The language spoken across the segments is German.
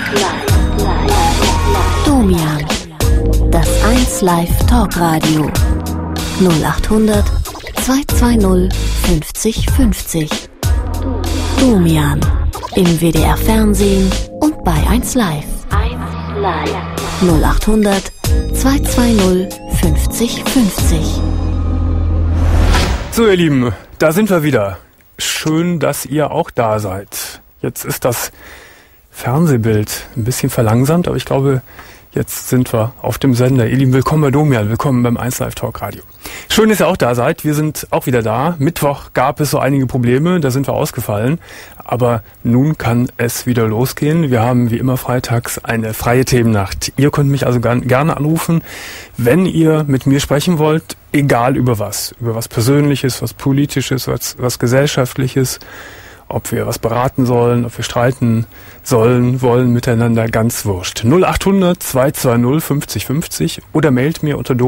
Domian, das 1 Live Talkradio 0800 220 50 50. Domian, im WDR Fernsehen und bei 1 Live. 0800 220 50 50. So ihr Lieben, da sind wir wieder. Schön, dass ihr auch da seid. Jetzt ist das Fernsehbild ein bisschen verlangsamt, aber ich glaube, jetzt sind wir auf dem Sender. Ihr Lieben, willkommen bei Domian, willkommen beim 1 Live Talk Radio. Schön, dass ihr auch da seid. Wir sind auch wieder da. Mittwoch gab es so einige Probleme, da sind wir ausgefallen. Aber nun kann es wieder losgehen. Wir haben wie immer freitags eine freie Themennacht. Ihr könnt mich also gerne anrufen, wenn ihr mit mir sprechen wollt, egal über was. Über was Persönliches, was Politisches, was Gesellschaftliches. Ob wir was beraten sollen, ob wir streiten sollen, wollen miteinander, ganz wurscht. 0800 220 50 50 oder mailt mir unter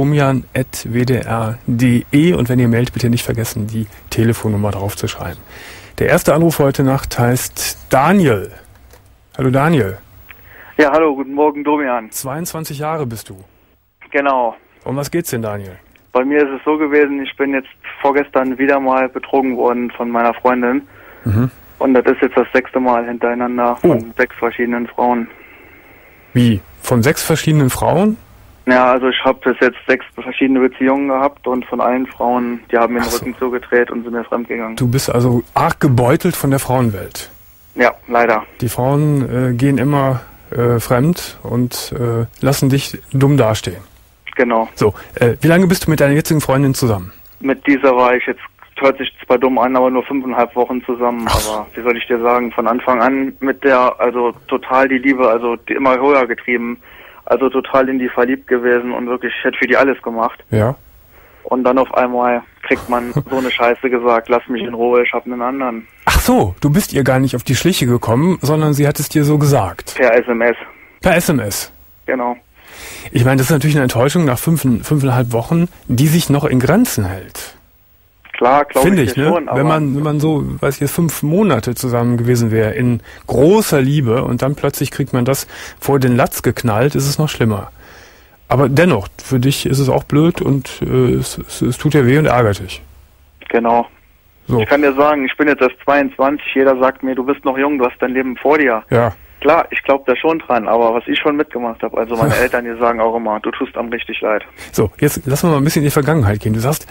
domian@wdr.de und wenn ihr mailt, bitte nicht vergessen, die Telefonnummer drauf zu schreiben. Der erste Anruf heute Nacht heißt Daniel. Hallo Daniel. Ja, hallo, guten Morgen Domian. 22 Jahre bist du. Genau. Um was geht's denn, Daniel? Bei mir ist es so gewesen, ich bin jetzt vorgestern wieder mal betrogen worden von meiner Freundin. Mhm. Und das ist jetzt das 6. Mal hintereinander von 6 verschiedenen Frauen. Wie? Von 6 verschiedenen Frauen? Ja, also ich habe bis jetzt 6 verschiedene Beziehungen gehabt und von allen Frauen, die haben mir den Rücken zugedreht und sind mir fremdgegangen. Du bist also arg gebeutelt von der Frauenwelt. Ja, leider. Die Frauen gehen immer fremd und lassen dich dumm dastehen. Genau. So, wie lange bist du mit deiner jetzigen Freundin zusammen? Mit dieser war ich jetzt, hört sich zwar dumm an, aber nur 5,5 Wochen zusammen. Aber wie soll ich dir sagen, von Anfang an mit der, also total die Liebe, also die immer höher getrieben, also total in die verliebt gewesen und wirklich, ich hätte für die alles gemacht. Ja. Und dann auf einmal kriegt man so eine Scheiße gesagt, lass mich in Ruhe, ich hab einen anderen. Ach so, du bist ihr gar nicht auf die Schliche gekommen, sondern sie hat es dir so gesagt. Per SMS. Per SMS. Genau. Ich meine, das ist natürlich eine Enttäuschung nach 5,5 Wochen, die sich noch in Grenzen hält. Klar, glaube Finde ich ne? schon. Aber wenn man so, weiß ich, jetzt 5 Monate zusammen gewesen wäre, in großer Liebe und dann plötzlich kriegt man das vor den Latz geknallt, ist es noch schlimmer. Aber dennoch, für dich ist es auch blöd und es tut dir weh und ärgert dich. Genau. So. Ich kann dir sagen, ich bin jetzt erst 22, jeder sagt mir, du bist noch jung, du hast dein Leben vor dir. Ja. Klar, ich glaube da schon dran, aber was ich schon mitgemacht habe, also meine Eltern, die sagen auch immer, du tust einem richtig leid. So, jetzt lassen wir mal ein bisschen in die Vergangenheit gehen. Du sagst,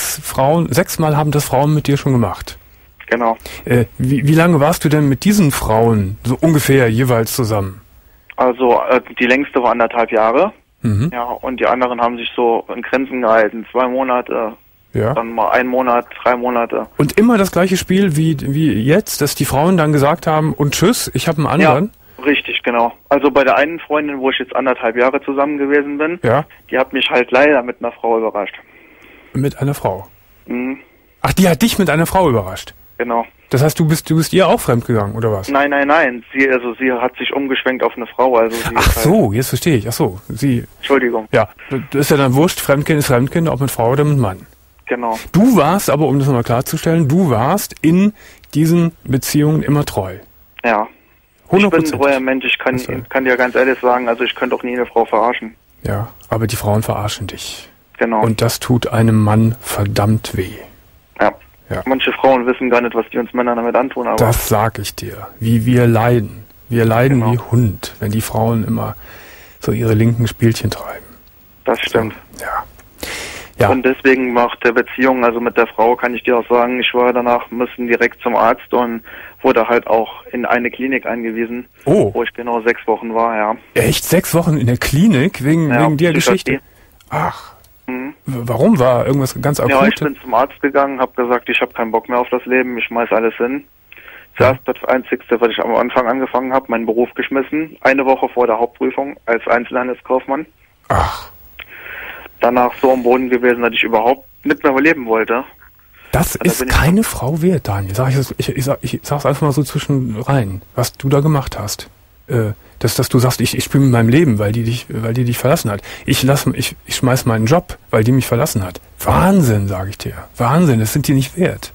6 Mal haben das Frauen mit dir schon gemacht. Genau. Wie lange warst du denn mit diesen Frauen so ungefähr jeweils zusammen? Also die längste war 1,5 Jahre. Mhm. Ja, und die anderen haben sich so in Grenzen gehalten. 2 Monate, Ja. dann mal 1 Monat, 3 Monate. Und immer das gleiche Spiel wie jetzt, dass die Frauen dann gesagt haben, und tschüss, ich habe einen anderen? Ja, richtig, genau. Also bei der einen Freundin, wo ich jetzt 1,5 Jahre zusammen gewesen bin, Ja. die hat mich halt leider mit einer Frau überrascht. Mit einer Frau. Mhm, Ach, die hat dich mit einer Frau überrascht. genau. Das heißt, du bist ihr auch fremdgegangen, oder was? Nein. Sie hat sich umgeschwenkt auf eine Frau. Also sie Ach ist halt, so, jetzt verstehe ich. Ach so, sie. Entschuldigung. Ja, das ist ja dann wurscht, Fremdkind ist Fremdkind, ob mit Frau oder mit Mann. Genau. Du warst aber, um das nochmal klarzustellen, du warst in diesen Beziehungen immer treu. Ja. Ich bin 100%. ein treuer Mensch. Ich kann dir ganz ehrlich sagen, also ich könnte auch nie eine Frau verarschen. Ja, aber die Frauen verarschen dich. Genau. Und das tut einem Mann verdammt weh. Ja. Ja. Manche Frauen wissen gar nicht, was die uns Männer damit antun, aber Das sag ich dir. Wie wir leiden. Wir leiden Genau. wie Hund, wenn die Frauen immer so ihre linken Spielchen treiben. das stimmt. Ja. Ja. Und deswegen macht der Beziehung, also mit der Frau kann ich dir auch sagen, ich war danach, müssen direkt zum Arzt und wurde halt auch in eine Klinik eingewiesen, Oh, wo ich genau 6 Wochen war, ja. echt 6 Wochen in der Klinik wegen der Geschichte? Ach, Mhm. warum? War irgendwas ganz Ja, ich Akutes? bin zum Arzt gegangen, habe gesagt, ich habe keinen Bock mehr auf das Leben, ich schmeiß alles hin. Zuerst das Einzigste, was ich am Anfang angefangen habe, meinen Beruf geschmissen, 1 Woche vor der Hauptprüfung als Einzelhandelskaufmann. Ach, Danach so am Boden gewesen, dass ich überhaupt nicht mehr leben wollte. das Da ist bin ich keine Frau wert, Daniel. Ich sag's einfach mal so zwischen rein, was du da gemacht hast. Dass du sagst, ich spiele mit meinem Leben, weil die dich verlassen hat. Ich schmeiß meinen Job, weil die mich verlassen hat. Wahnsinn, sage ich dir. Wahnsinn, das sind die nicht wert.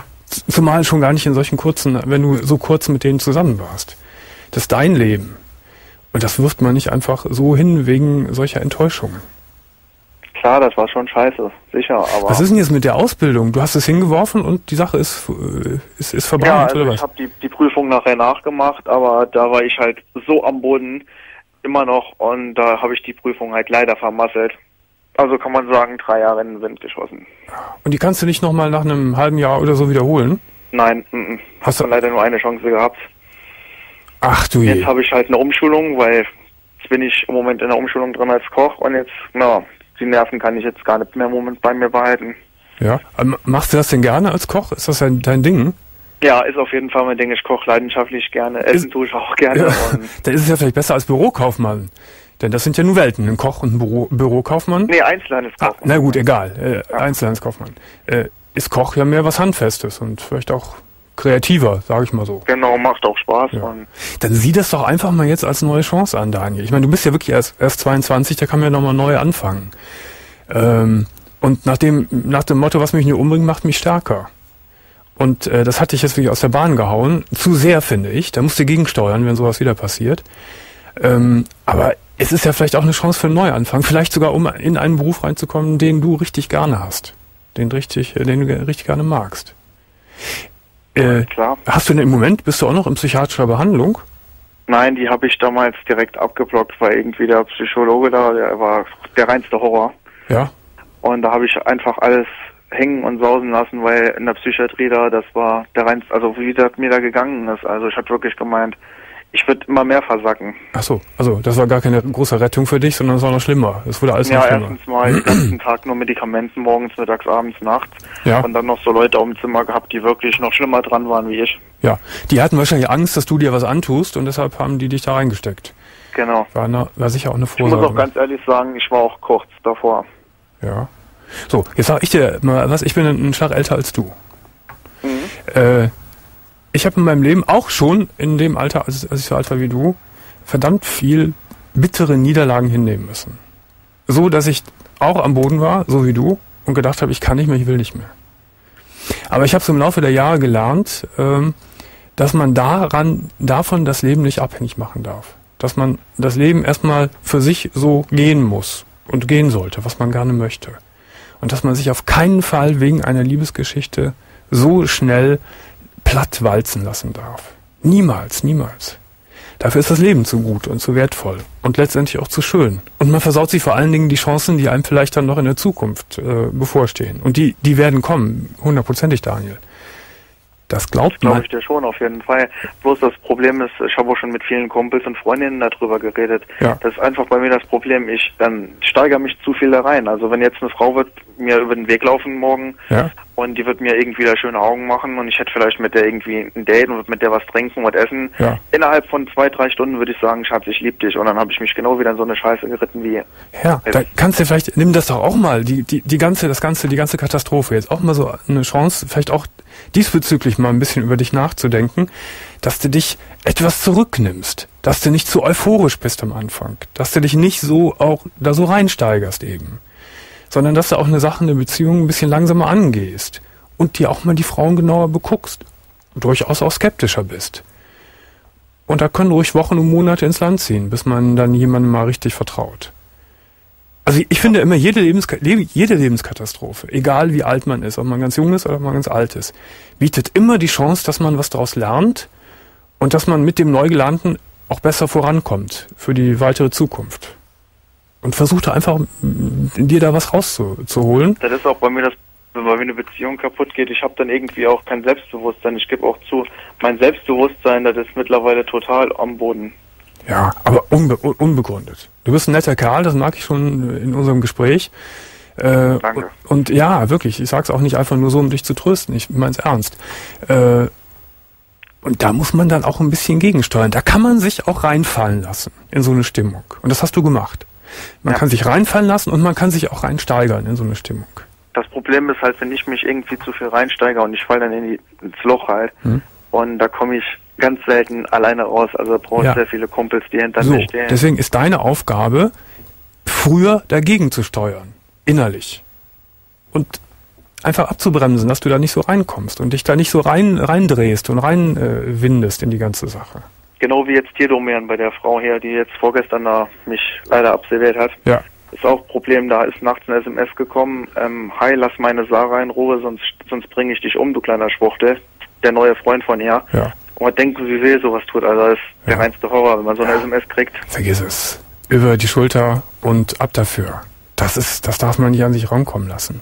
Zumal schon gar nicht in solchen kurzen, wenn du so kurz mit denen zusammen warst. Das ist dein Leben. Und das wirft man nicht einfach so hin wegen solcher Enttäuschungen. Klar, das war schon scheiße, sicher, aber... Was ist denn jetzt mit der Ausbildung? Du hast es hingeworfen und die Sache ist verbrannt, ja, also oder was? Ich habe die Prüfung nachher nachgemacht, aber da war ich halt so am Boden immer noch und da habe ich die Prüfung halt leider vermasselt. Also kann man sagen, 3 Jahre in den Wind geschossen. Und die kannst du nicht nochmal nach einem halben Jahr oder so wiederholen? Nein, hast du leider nur eine Chance gehabt. Ach du je. Jetzt habe ich halt eine Umschulung, weil jetzt bin ich im Moment in der Umschulung drin als Koch und jetzt, die Nerven kann ich jetzt gar nicht mehr im Moment bei mir behalten. Ja, machst du das denn gerne als Koch? Ist das dein Ding? Ja, ist auf jeden Fall mein Ding. Ich koche leidenschaftlich gerne. Essen tue ich auch gerne. Ja, dann ist es ja vielleicht besser als Bürokaufmann. Denn das sind ja nur Welten, ein Koch und ein Bürokaufmann. Nee, Einzelhandelskaufmann. Na gut, egal. Einzelhandelskaufmann. Ist Koch ja mehr was Handfestes und vielleicht auch kreativer, sage ich mal so. Genau, macht auch Spaß. Ja. Dann sieh das doch einfach mal jetzt als neue Chance an, Daniel. Ich meine, du bist ja wirklich erst 22, da kann man ja nochmal neu anfangen. Und nach dem Motto, was mich nicht umbringt, macht mich stärker. Und das hat dich jetzt wirklich aus der Bahn gehauen. Zu sehr, finde ich. Da musst du gegensteuern, wenn sowas wieder passiert. Aber es ist ja vielleicht auch eine Chance für einen Neuanfang. Vielleicht sogar, um in einen Beruf reinzukommen, den du richtig gerne hast. Den du richtig gerne magst. Klar. Hast du denn im Moment, bist du auch noch in psychiatrischer Behandlung? Nein, die habe ich damals direkt abgeblockt, weil irgendwie der Psychologe da, der war der reinste Horror. Ja. Und da habe ich einfach alles hängen und sausen lassen, weil in der Psychiatrie da, das war der reinste, also wie das mir da gegangen ist. Also ich habe wirklich gemeint, ich würde immer mehr versacken. Ach so, also das war gar keine große Rettung für dich, sondern es war noch schlimmer. Es wurde alles noch schlimmer. Ja, erstens mal den ganzen Tag nur Medikamenten, morgens, mittags, abends, nachts. Ja. Und dann noch so Leute auf dem Zimmer gehabt, die wirklich noch schlimmer dran waren wie ich. Ja, die hatten wahrscheinlich Angst, dass du dir was antust und deshalb haben die dich da reingesteckt. Genau. War sicher auch eine Vorsorge. Ich muss auch ganz ehrlich sagen, ich war auch kurz davor. Ja. So, jetzt sag ich dir mal was, ich bin einen Schlag älter als du. Ich habe in meinem Leben auch schon in dem Alter, als ich so alt war wie du, verdammt viel bittere Niederlagen hinnehmen müssen. So, dass ich auch am Boden war, so wie du, und gedacht habe, ich kann nicht mehr, ich will nicht mehr. Aber ich habe so im Laufe der Jahre gelernt, dass man davon das Leben nicht abhängig machen darf. Dass man das Leben erstmal für sich so gehen muss und gehen sollte, was man gerne möchte. Und dass man sich auf keinen Fall wegen einer Liebesgeschichte so schnell platt walzen lassen darf. Niemals, niemals. Dafür ist das Leben zu gut und zu wertvoll und letztendlich auch zu schön. Und man versaut sich vor allen Dingen die Chancen, die einem vielleicht dann noch in der Zukunft bevorstehen. Und die werden kommen, 100%, Daniel. Das glaubt man. Das glaube ich dir schon, auf jeden Fall. Bloß das Problem ist, ich habe auch schon mit vielen Kumpels und Freundinnen darüber geredet. Ja. Das ist einfach bei mir das Problem. Ich steigere mich zu viel da rein. Also wenn jetzt eine Frau wird mir über den Weg laufen morgen, ja, und die wird mir irgendwie da schöne Augen machen und ich hätte vielleicht mit der irgendwie ein Date und würde mit der was trinken, was essen. Ja. Innerhalb von 2-3 Stunden würde ich sagen, Schatz, ich liebe dich. Und dann habe ich mich genau wieder in so eine Scheiße geritten wie... Ja, da kannst du vielleicht, nimm das doch auch mal, die ganze Katastrophe jetzt auch mal so eine Chance, vielleicht auch diesbezüglich mal ein bisschen über dich nachzudenken, dass du dich etwas zurücknimmst, dass du nicht zu euphorisch bist am Anfang, dass du dich nicht so auch da so reinsteigerst eben, sondern dass du auch eine Beziehung ein bisschen langsamer angehst und dir auch mal die Frauen genauer beguckst, durchaus auch skeptischer bist. Und da können ruhig Wochen und Monate ins Land ziehen, bis man dann jemandem mal richtig vertraut. Also ich finde immer, jede Lebenskatastrophe, egal wie alt man ist, ob man ganz jung ist oder ob man ganz alt ist, bietet immer die Chance, dass man was daraus lernt und dass man mit dem Neugelernten auch besser vorankommt für die weitere Zukunft. Und versucht einfach, dir da was rauszuholen. Das ist auch bei mir wenn bei mir eine Beziehung kaputt geht, ich habe dann irgendwie auch kein Selbstbewusstsein. Ich gebe auch zu, mein Selbstbewusstsein, das ist mittlerweile total am Boden. Ja, aber unbegründet. Du bist ein netter Kerl, das mag ich schon in unserem Gespräch. Danke. Und ja, wirklich, ich sag's auch nicht einfach nur so, um dich zu trösten, ich mein's ernst. Und da muss man dann auch ein bisschen gegensteuern. Da kann man sich auch reinfallen lassen in so eine Stimmung. Und das hast du gemacht. Man kann sich reinfallen lassen und man kann sich auch reinsteigern in so eine Stimmung. Das Problem ist halt, wenn ich mich irgendwie zu viel reinsteige und ich falle dann ins Loch halt, und da komme ich ganz selten alleine raus. Also brauche ich sehr viele Kumpels, die hinter mir stehen. Deswegen ist deine Aufgabe, früher dagegen zu steuern, innerlich. Und einfach abzubremsen, dass du da nicht so reinkommst und dich da nicht so reindrehst und reinwindest in die ganze Sache. Genau wie jetzt hier Domian bei der Frau hier, die jetzt vorgestern da mich leider absolviert hat. Ja. Ist auch ein Problem, da ist nachts eine SMS gekommen, hi, lass meine Sarah in Ruhe, sonst bringe ich dich um, du kleiner Schwuchtel. Der neue Freund von ihr. Ja. Und man denkt, wie weh sowas tut, also das ist der reinste Horror, wenn man so eine SMS kriegt. Vergiss es. Über die Schulter und ab dafür. Das darf man nicht an sich rankommen lassen.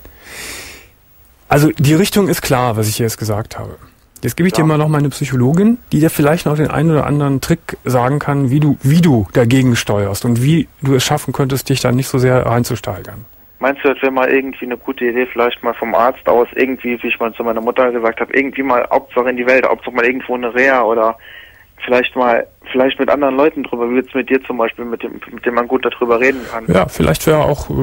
Also die Richtung ist klar, was ich jetzt gesagt habe. Jetzt gebe ich dir mal noch meine Psychologin, die dir vielleicht noch den einen oder anderen Trick sagen kann, wie du dagegen steuerst und wie du es schaffen könntest, dich da nicht so sehr reinzusteigern. Meinst du, das wäre mal irgendwie eine gute Idee, vielleicht mal vom Arzt aus irgendwie, wie ich mal zu meiner Mutter gesagt habe, irgendwie mal Hauptsache in die Welt, Hauptsache mal irgendwo eine Reha oder vielleicht mit anderen Leuten drüber, wie jetzt mit dir zum Beispiel, mit dem man gut darüber reden kann. Ja, vielleicht wäre auch,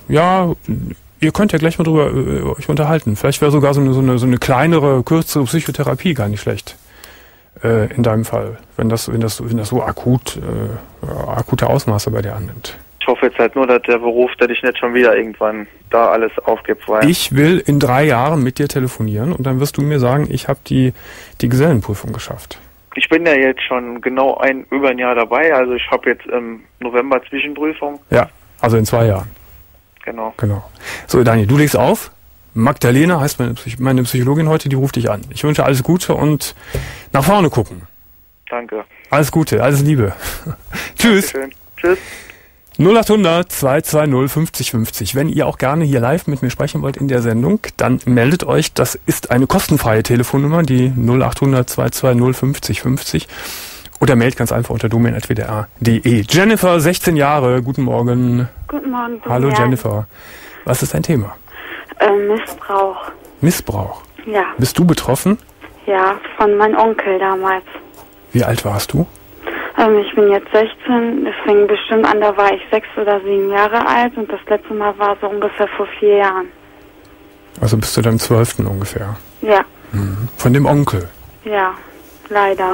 ihr könnt ja gleich mal drüber euch unterhalten. Vielleicht wäre sogar so eine kleinere, kürzere Psychotherapie gar nicht schlecht. In deinem Fall, wenn das so akute Ausmaße bei dir annimmt. Ich hoffe jetzt halt nur, dass der Beruf, der dich nicht schon wieder irgendwann da alles aufgibt. Weil ich will in 3 Jahren mit dir telefonieren und dann wirst du mir sagen, ich habe die Gesellenprüfung geschafft. Ich bin ja jetzt schon genau über ein Jahr dabei, also ich habe jetzt im November Zwischenprüfung. Ja, also in 2 Jahren. Genau. So, Daniel, du legst auf. Magdalena heißt meine Psychologin heute, die ruft dich an. Ich wünsche alles Gute und nach vorne gucken. Danke. Alles Gute, alles Liebe. Tschüss. Dankeschön. Tschüss. 0800 220 50 50. Wenn ihr auch gerne hier live mit mir sprechen wollt in der Sendung, dann meldet euch. Das ist eine kostenfreie Telefonnummer, die 0800 220 50 50. Oder meldet ganz einfach unter domain@wdr.de. Jennifer, 16 Jahre, guten Morgen. Guten Morgen. Hallo Jennifer. Was ist dein Thema? Missbrauch. Missbrauch? Ja. Bist du betroffen? Ja, von meinem Onkel damals. Wie alt warst du? Ich bin jetzt 16, das fing bestimmt an, da war ich 6 oder 7 Jahre alt und das letzte Mal war so ungefähr vor 4 Jahren. Also bis zu deinem 12. ungefähr? Ja. Von dem Onkel? Ja, leider.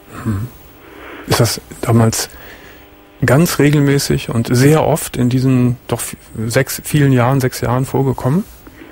Ist das damals ganz regelmäßig und sehr oft in diesen doch 6 Jahren vorgekommen?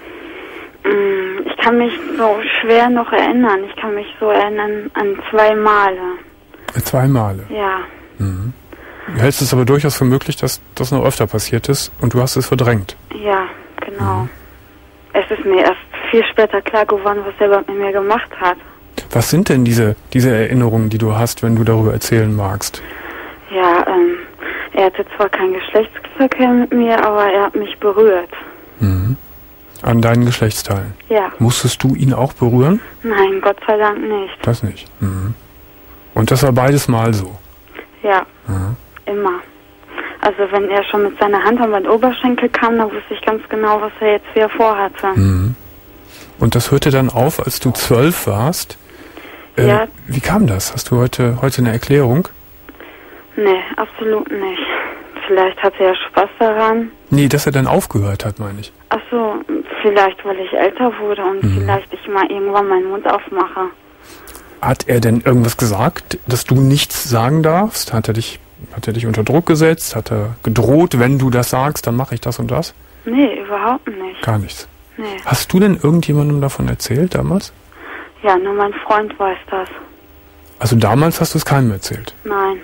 Ich kann mich so schwer noch erinnern. Ich kann mich so erinnern an 2 Male. 2 Male? Ja. Du hältst es aber durchaus für möglich, dass das noch öfter passiert ist und du hast es verdrängt. Ja, genau. Es ist mir erst viel später klar geworden, was er mit mir gemacht hat. Was sind denn diese Erinnerungen, die du hast, wenn du darüber erzählen magst? Ja, er hatte zwar keinen Geschlechtsverkehr mit mir, aber er hat mich berührt. An deinen Geschlechtsteilen? Ja. Musstest du ihn auch berühren? Nein, Gott sei Dank nicht. Das nicht. Und das war beides mal so? Ja, immer. Also wenn er schon mit seiner Hand an meinen Oberschenkel kam, dann wusste ich ganz genau, was er jetzt wieder vorhatte. Und das hörte dann auf, als du 12 warst? Ja. Wie kam das? Hast du heute eine Erklärung? Nee, absolut nicht. Vielleicht hatte er Spaß daran. Nee, dass er dann aufgehört hat, meine ich. Ach so, vielleicht weil ich älter wurde und vielleicht ich mal irgendwann meinen Mund aufmache. Hat er denn irgendwas gesagt, dass du nichts sagen darfst? Hat er dich unter Druck gesetzt? Hat er gedroht, wenn du das sagst, dann mache ich das und das? Nee, überhaupt nicht. Gar nichts. Nee. Hast du denn irgendjemandem davon erzählt damals? Ja, nur mein Freund weiß das. Also damals hast du es keinem erzählt? Nein.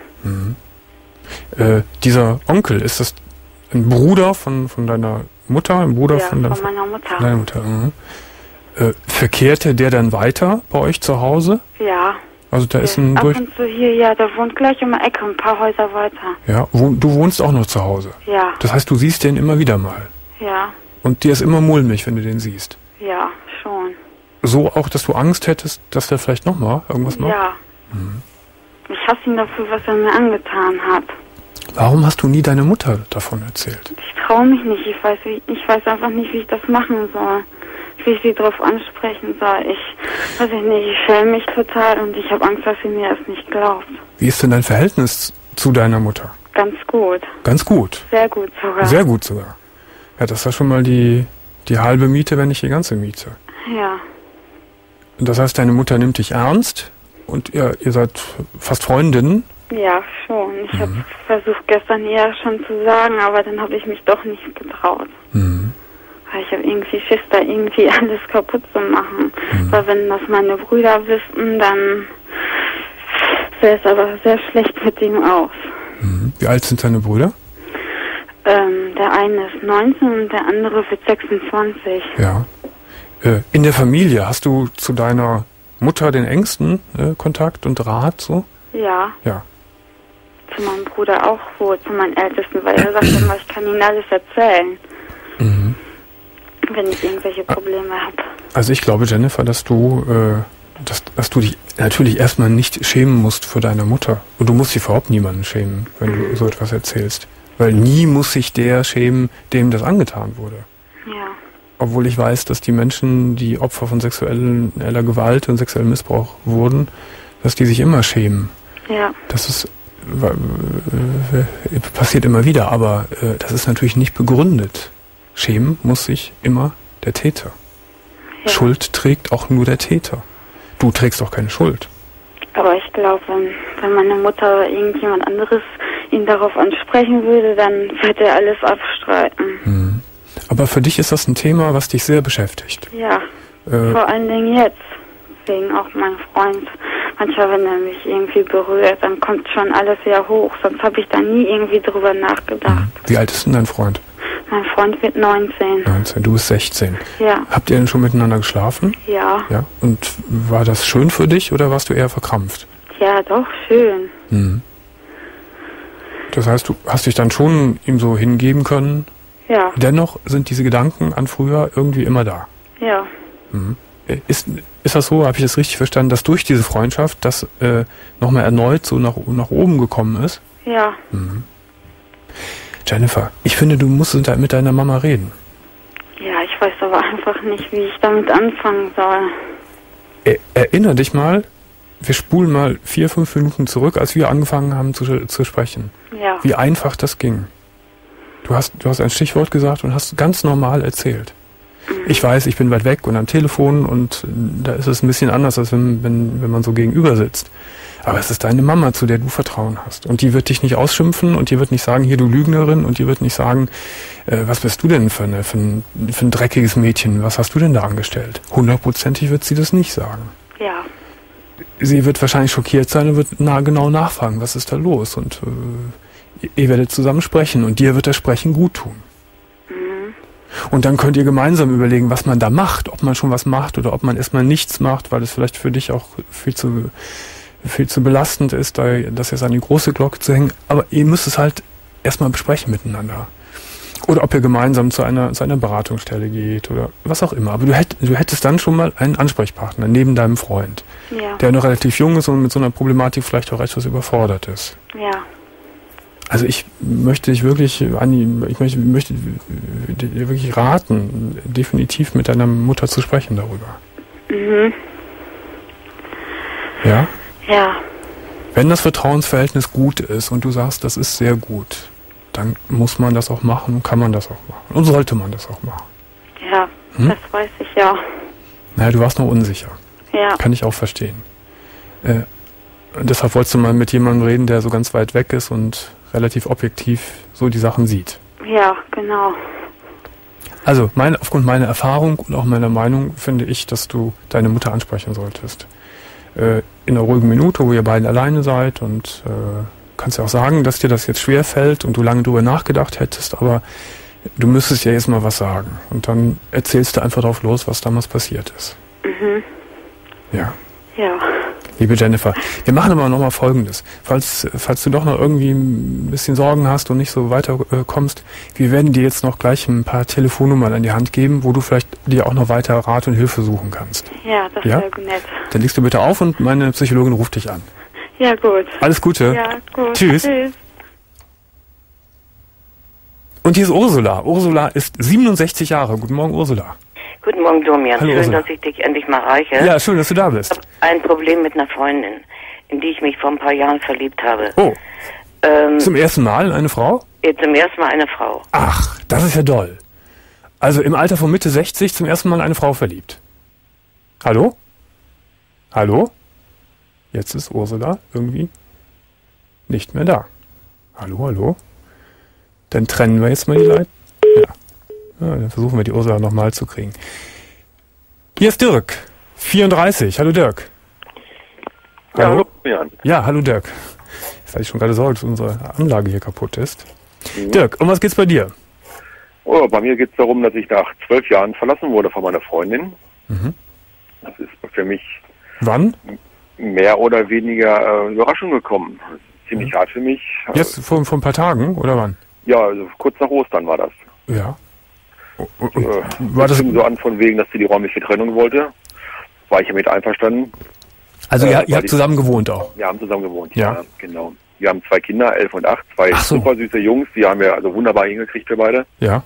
Dieser Onkel, ist das ein Bruder von deiner Mutter? Ein Bruder Ja, von meiner Mutter. Deiner Mutter. Verkehrte der dann weiter bei euch zu Hause? Ja. Also da ist ein ab und zu hier, ja, der wohnt gleich um die Ecke, ein paar Häuser weiter. Ja, du wohnst auch noch zu Hause? Ja. Das heißt, du siehst den immer wieder mal? Ja. Und dir ist immer mulmig, wenn du den siehst? Ja, schon. So auch, dass du Angst hättest, dass der vielleicht nochmal irgendwas macht? Ja. Ich hasse ihn dafür, was er mir angetan hat. Warum hast du nie deiner Mutter davon erzählt? Ich traue mich nicht. Ich weiß einfach nicht, wie ich das machen soll. Wie ich sie darauf ansprechen soll. Ich schäme mich total und ich habe Angst, dass sie mir das nicht glaubt. Wie ist denn dein Verhältnis zu deiner Mutter? Ganz gut. Ganz gut? Sehr gut sogar. Sehr gut sogar. Ja, das ist ja schon mal die halbe Miete, wenn nicht die ganze Miete. Ja. Das heißt, deine Mutter nimmt dich ernst und ihr seid fast Freundinnen? Ja, schon. Ich habe versucht, gestern eher schon zu sagen, aber dann habe ich mich doch nicht getraut. Weil ich habe irgendwie Schiss, da irgendwie alles kaputt zu machen. Weil wenn das meine Brüder wüssten, dann sehe es aber sehr schlecht mit ihm aus. Wie alt sind deine Brüder? Der eine ist 19 und der andere wird 26. Ja. In der Familie, hast du zu deiner Mutter den engsten Kontakt und Rat so? Ja. Ja. Zu meinem Bruder auch wohl, zu meinem Ältesten, weil er sagt immer, ich kann ihnen alles erzählen, wenn ich irgendwelche Probleme habe. Also ich glaube, Jennifer, dass du dich natürlich erstmal nicht schämen musst für deine Mutter. Und du musst dich überhaupt niemanden schämen, wenn du so etwas erzählst. Weil nie muss sich der schämen, dem das angetan wurde. Ja. Obwohl ich weiß, dass die Menschen, die Opfer von sexueller Gewalt und sexuellem Missbrauch wurden, dass die sich immer schämen. Ja. Das ist passiert immer wieder, aber das ist natürlich nicht begründet. Schämen muss sich immer der Täter. Ja. Schuld trägt auch nur der Täter. Du trägst auch keine Schuld. Aber ich glaube, wenn meine Mutter oder irgendjemand anderes ihn darauf ansprechen würde, dann wird er alles abstreiten. Aber für dich ist das ein Thema, was dich sehr beschäftigt. Ja, vor allen Dingen jetzt. Wegen auch mein Freund. Manchmal, wenn er mich irgendwie berührt, dann kommt schon alles wieder hoch. Sonst habe ich da nie irgendwie drüber nachgedacht. Wie alt ist denn dein Freund? Mein Freund wird 19. 19, du bist 16. Ja. Habt ihr denn schon miteinander geschlafen? Ja. Ja. Und war das schön für dich oder warst du eher verkrampft? Ja, doch, schön. Das heißt, du hast dich dann schon ihm so hingeben können? Ja. Dennoch sind diese Gedanken an früher irgendwie immer da? Ja. Ist das so, habe ich das richtig verstanden, dass durch diese Freundschaft das nochmal erneut so nach oben gekommen ist? Ja. Jennifer, ich finde, du musst mit deiner Mama reden. Ja, ich weiß aber einfach nicht, wie ich damit anfangen soll. Erinner dich mal, wir spulen mal 4-5 Minuten zurück, als wir angefangen haben zu sprechen. Ja. Wie einfach das ging. Du hast ein Stichwort gesagt und hast ganz normal erzählt. Ich weiß, ich bin weit weg und am Telefon und da ist es ein bisschen anders, als wenn man so gegenüber sitzt. Aber es ist deine Mama, zu der du Vertrauen hast. Und die wird dich nicht ausschimpfen und die wird nicht sagen, hier du Lügnerin, und die wird nicht sagen, was bist du denn für ein dreckiges Mädchen, was hast du denn da angestellt? 100%ig wird sie das nicht sagen. Ja. Sie wird wahrscheinlich schockiert sein und wird genau nachfragen, was ist da los? Und ihr werdet zusammen sprechen und dir wird das Sprechen gut tun. Und dann könnt ihr gemeinsam überlegen, was man da macht, ob man schon was macht oder ob man erstmal nichts macht, weil es vielleicht für dich auch viel zu belastend ist, das jetzt an die große Glocke zu hängen. Aber ihr müsst es halt erstmal besprechen miteinander. Oder ob ihr gemeinsam zu einer Beratungsstelle geht oder was auch immer. Aber du hättest dann schon mal einen Ansprechpartner neben deinem Freund, der noch relativ jung ist und mit so einer Problematik vielleicht auch etwas überfordert ist. Ja. Also ich möchte dich wirklich, ich möchte dir wirklich raten, definitiv mit deiner Mutter zu sprechen darüber. Ja? Ja. Wenn das Vertrauensverhältnis gut ist und du sagst, das ist sehr gut, dann muss man das auch machen und kann man das auch machen. Und sollte man das auch machen. Ja, das weiß ich ja. Naja, du warst noch unsicher. Ja. Kann ich auch verstehen. Deshalb wolltest du mal mit jemandem reden, der so ganz weit weg ist und relativ objektiv so die Sachen sieht. Ja, genau. Also aufgrund meiner Erfahrung und auch meiner Meinung finde ich, dass du deine Mutter ansprechen solltest. In einer ruhigen Minute, wo ihr beiden alleine seid, und kannst ja auch sagen, dass dir das jetzt schwer fällt und du lange drüber nachgedacht hättest, aber du müsstest ja jetzt mal was sagen. Und dann erzählst du einfach drauf los, was damals passiert ist. Ja. Ja. Liebe Jennifer, wir machen aber nochmal Folgendes. Falls du doch noch irgendwie ein bisschen Sorgen hast und nicht so weiterkommst, wir werden dir jetzt noch gleich ein paar Telefonnummern an die Hand geben, wo du vielleicht dir auch noch weiter Rat und Hilfe suchen kannst. Ja, das wäre nett. Dann legst du bitte auf und meine Psychologin ruft dich an. Ja, gut. Alles Gute. Ja, gut. Tschüss. Und hier ist Ursula. Ursula ist 67 Jahre. Guten Morgen, Ursula. Guten Morgen, Domian. Hallo, schön, Ursula. dass ich dich endlich mal erreiche. Ja, schön, dass du da bist. Ich habe ein Problem mit einer Freundin, in die ich mich vor ein paar Jahren verliebt habe. Oh, zum ersten Mal eine Frau? Zum ersten Mal eine Frau. Ach, das ist ja doll. Also im Alter von Mitte 60 zum ersten Mal eine Frau verliebt. Hallo? Hallo? Jetzt ist Ursula irgendwie nicht mehr da. Hallo, hallo? Dann trennen wir jetzt mal die Leitung. Ja, dann versuchen wir die Ursula nochmal zu kriegen. Hier ist Dirk, 34. Hallo Dirk. Hallo? Ja, hallo. Domian. Ja, hallo Dirk. Jetzt hatte ich schon gerade Sorge, dass unsere Anlage hier kaputt ist. Mhm. Dirk, um was geht's bei dir? Oh, bei mir geht es darum, dass ich nach 12 Jahren verlassen wurde von meiner Freundin. Mhm. Das ist für mich Wann? mehr oder weniger Überraschung gekommen. Das ist ziemlich hart für mich. Jetzt vor ein paar Tagen oder wann? Ja, also kurz nach Ostern war das. Ja. War das fing so an von wegen, dass sie die räumliche Trennung wollte. War ich damit einverstanden. Also ihr habt zusammen gewohnt auch? Wir haben zusammen gewohnt, ja. Ja, genau. Wir haben 2 Kinder, 11 und 8, 2 super süße Jungs, die haben wir also wunderbar hingekriegt für beide. Ja.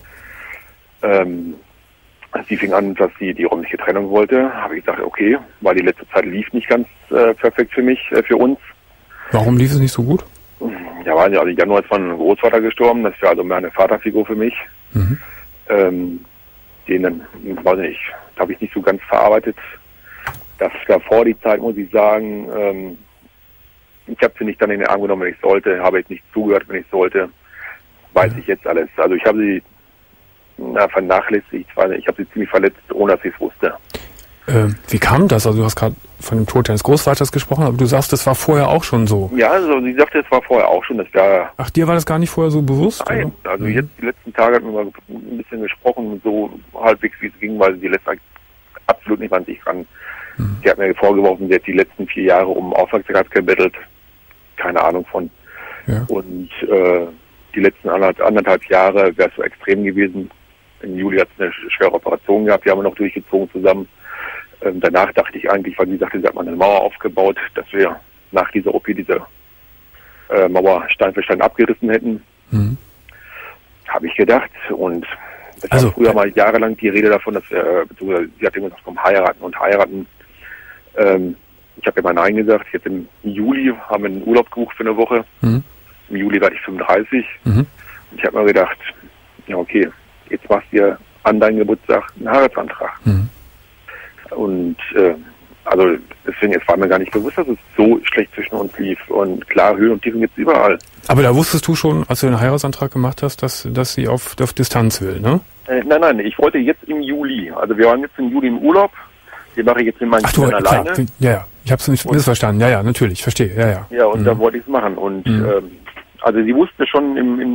Sie fing an, dass sie die räumliche Trennung wollte. Habe ich gesagt, okay, weil die letzte Zeit lief nicht ganz perfekt für mich, für uns. Warum lief es nicht so gut? Ja, weil also im Januar ist mein Großvater gestorben, das wäre also mehr eine Vaterfigur für mich. Mhm. Den, weiß nicht, habe ich nicht so ganz verarbeitet. Das davor die Zeit, muss ich sagen, ich habe sie nicht dann in den Arm genommen, wenn ich sollte, habe ich nicht zugehört, wenn ich sollte, weiß ich jetzt alles. Also ich habe sie vernachlässigt, weil ich habe sie ziemlich verletzt, ohne dass ich es wusste. Wie kam das? Also du hast gerade von dem Tod deines Großvaters gesprochen, aber du sagst, das war vorher auch schon so. Ja, also sie sagte, es war vorher auch schon, das war... Ach, dir war das gar nicht vorher so bewusst? Nein, oder? Also jetzt die letzten Tage hatten wir mal ein bisschen gesprochen, so halbwegs wie es ging, weil die letzte absolut nicht an sich ran. Sie hat mir vorgeworfen, sie hat die letzten 4 Jahre um Aufmerksamkeit gebettelt. Keine Ahnung von. Ja. Und die letzten anderthalb Jahre wäre es so extrem gewesen. Im Juli hat es eine schwere Operation gehabt, die haben wir noch durchgezogen zusammen. Danach dachte ich eigentlich, weil sie sagte, sie hat mal eine Mauer aufgebaut, dass wir nach dieser OP diese Mauer Stein für Stein abgerissen hätten. Mhm. Habe ich gedacht. Und das war früher mal jahrelang die Rede davon, dass wir, beziehungsweise sie hat immer gesagt vom Heiraten und Heiraten. Ich habe immer Nein gesagt. Jetzt im Juli haben wir einen Urlaub gebucht für eine Woche. Mhm. Im Juli werde ich 35. Mhm. Und ich habe mir gedacht, ja okay, jetzt machst du dir an deinen Geburtstag einen Heiratsantrag. Mhm. Und also deswegen, es war mir gar nicht bewusst, dass es so schlecht zwischen uns lief. Und klar, Höhen und Tiefen gibt es überall. Aber da wusstest du schon, als du den Heiratsantrag gemacht hast, dass sie auf Distanz will, ne? Nein, ich wollte jetzt im Juli. Also wir waren jetzt im Juli im Urlaub. Die mache ich jetzt mit meinen Kindern alleine. Klar. Ja, ich habe es nicht missverstanden. Ja, natürlich, verstehe. Ja. Ja, und da wollte ich es machen. Und also sie wusste schon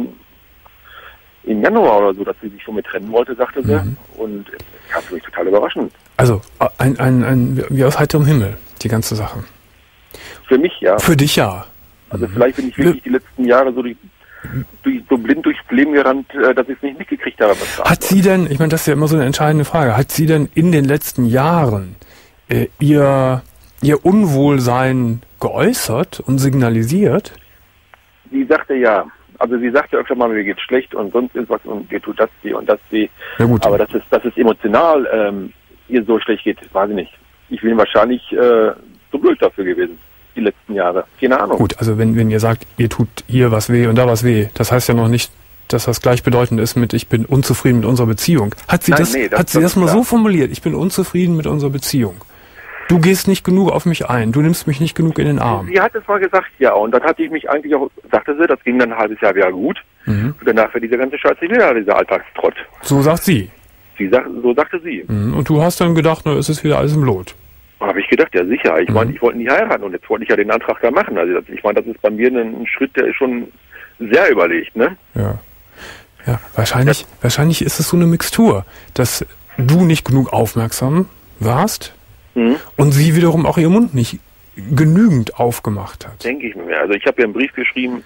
im Januar oder so, dass sie sich von mir trennen wollte, sagte sie. Und das kam für mich total überraschend. Also wie aus heiterem Himmel, die ganze Sache. Für mich, ja. Für dich, ja. Also vielleicht bin ich wirklich die letzten Jahre so blind durchs Leben gerannt, dass ich es nicht mitgekriegt habe. Hat sie denn, ich meine, das ist ja immer so eine entscheidende Frage, hat sie denn in den letzten Jahren ihr Unwohlsein geäußert und signalisiert? Sie sagte ja. Also sie sagte öfter mal, mir geht's schlecht und sonst ist was und dir tut das weh und das weh. Ja, gut. Aber dass es emotional ihr so schlecht geht, weiß ich nicht. Ich bin wahrscheinlich zu blöd dafür gewesen, die letzten Jahre. Keine Ahnung. Gut, also wenn ihr sagt, ihr tut hier was weh und da was weh, das heißt ja noch nicht, dass das gleichbedeutend ist mit ich bin unzufrieden mit unserer Beziehung. Hat sie das mal so formuliert, ich bin unzufrieden mit unserer Beziehung? Du gehst nicht genug auf mich ein, du nimmst mich nicht genug in den Arm. Sie hat es mal gesagt, ja, und dann hatte ich mich eigentlich auch, sagte sie, das ging dann ein halbes Jahr wieder gut. Mhm. Und danach war dieser ganze Scheiß wieder, dieser Alltagstrott. So sagt sie. So sagte sie. Mhm. Und du hast dann gedacht, na, ist es wieder alles im Lot. Habe ich gedacht, ja sicher. Ich meine, ich wollte nie heiraten und jetzt wollte ich ja den Antrag da machen. Also ich meine, das ist bei mir ein Schritt, der ist schon sehr überlegt, ne? Ja, wahrscheinlich ist es so eine Mixtur, dass du nicht genug aufmerksam warst. Und sie wiederum auch ihren Mund nicht genügend aufgemacht hat. Denke ich mir. Also ich habe ja einen Brief geschrieben,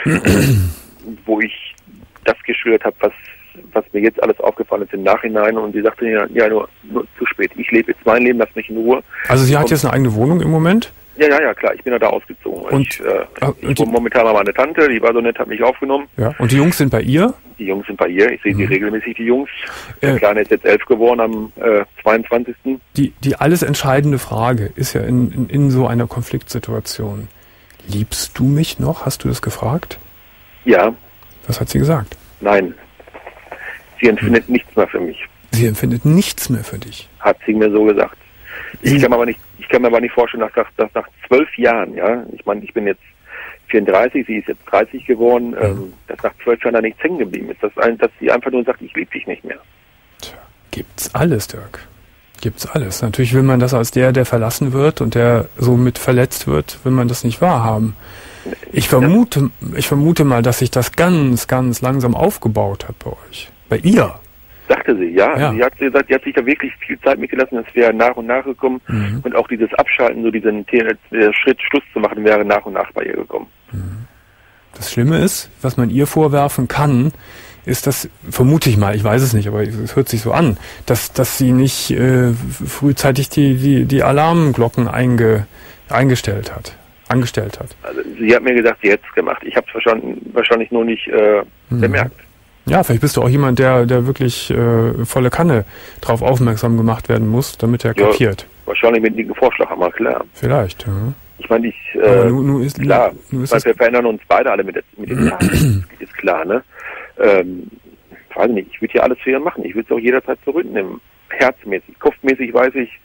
wo ich das geschildert habe, was mir jetzt alles aufgefallen ist im Nachhinein. Und sie sagte ja nur zu spät. Ich lebe jetzt mein Leben, lass mich in Ruhe. Also sie hat jetzt eine eigene Wohnung im Moment? Ja, klar. Ich bin ja da ausgezogen. Ich wohne momentan bei meiner Tante, die war so nett, hat mich aufgenommen. Ja. Und die Jungs sind bei ihr? Die Jungs sind bei ihr. Ich sehe sie regelmäßig, die Jungs. Der Kleine ist jetzt 11 geworden am 22. Die alles entscheidende Frage ist ja in so einer Konfliktsituation. Liebst du mich noch? Hast du das gefragt? Ja. Was hat sie gesagt? Nein. Sie empfindet nichts mehr für mich. Sie empfindet nichts mehr für dich? Hat sie mir so gesagt. Ich kann mir aber nicht vorstellen, dass nach 12 Jahren, ja, ich meine, ich bin jetzt 34, sie ist jetzt 30 geworden, dass nach 12 Jahren da nichts hängen geblieben ist. Dass sie einfach nur sagt, ich liebe dich nicht mehr. Tja, gibt's alles, Dirk. Gibt's alles. Natürlich will man das als der verlassen wird und der somit verletzt wird, will man das nicht wahrhaben. Ich vermute mal, dass sich das ganz, ganz langsam aufgebaut hat bei euch. Bei ihr. Sagte sie, ja. Sie hat gesagt, sie hat sich da wirklich viel Zeit mitgelassen, es wäre nach und nach gekommen. Und auch dieses Abschalten, so diesen Schritt Schluss zu machen, wäre nach und nach bei ihr gekommen. Das Schlimme ist, was man ihr vorwerfen kann, ist das, vermute ich mal, ich weiß es nicht, aber es hört sich so an, dass sie nicht frühzeitig die Alarmglocken angestellt hat. Also sie hat mir gesagt, sie hätte es gemacht. Ich habe es wahrscheinlich nur nicht bemerkt. Ja, vielleicht bist du auch jemand, der wirklich volle Kanne drauf aufmerksam gemacht werden muss, damit er kapiert. Wahrscheinlich mit einem Vorschlag, aber klar. Vielleicht, ja. Ich meine, klar, wir verändern uns beide alle mit den Tagen, ist klar, ne? Weiß nicht, ich würde hier alles für ihr machen. Ich würde es auch jederzeit zurücknehmen. Herzmäßig, kopfmäßig weiß ich,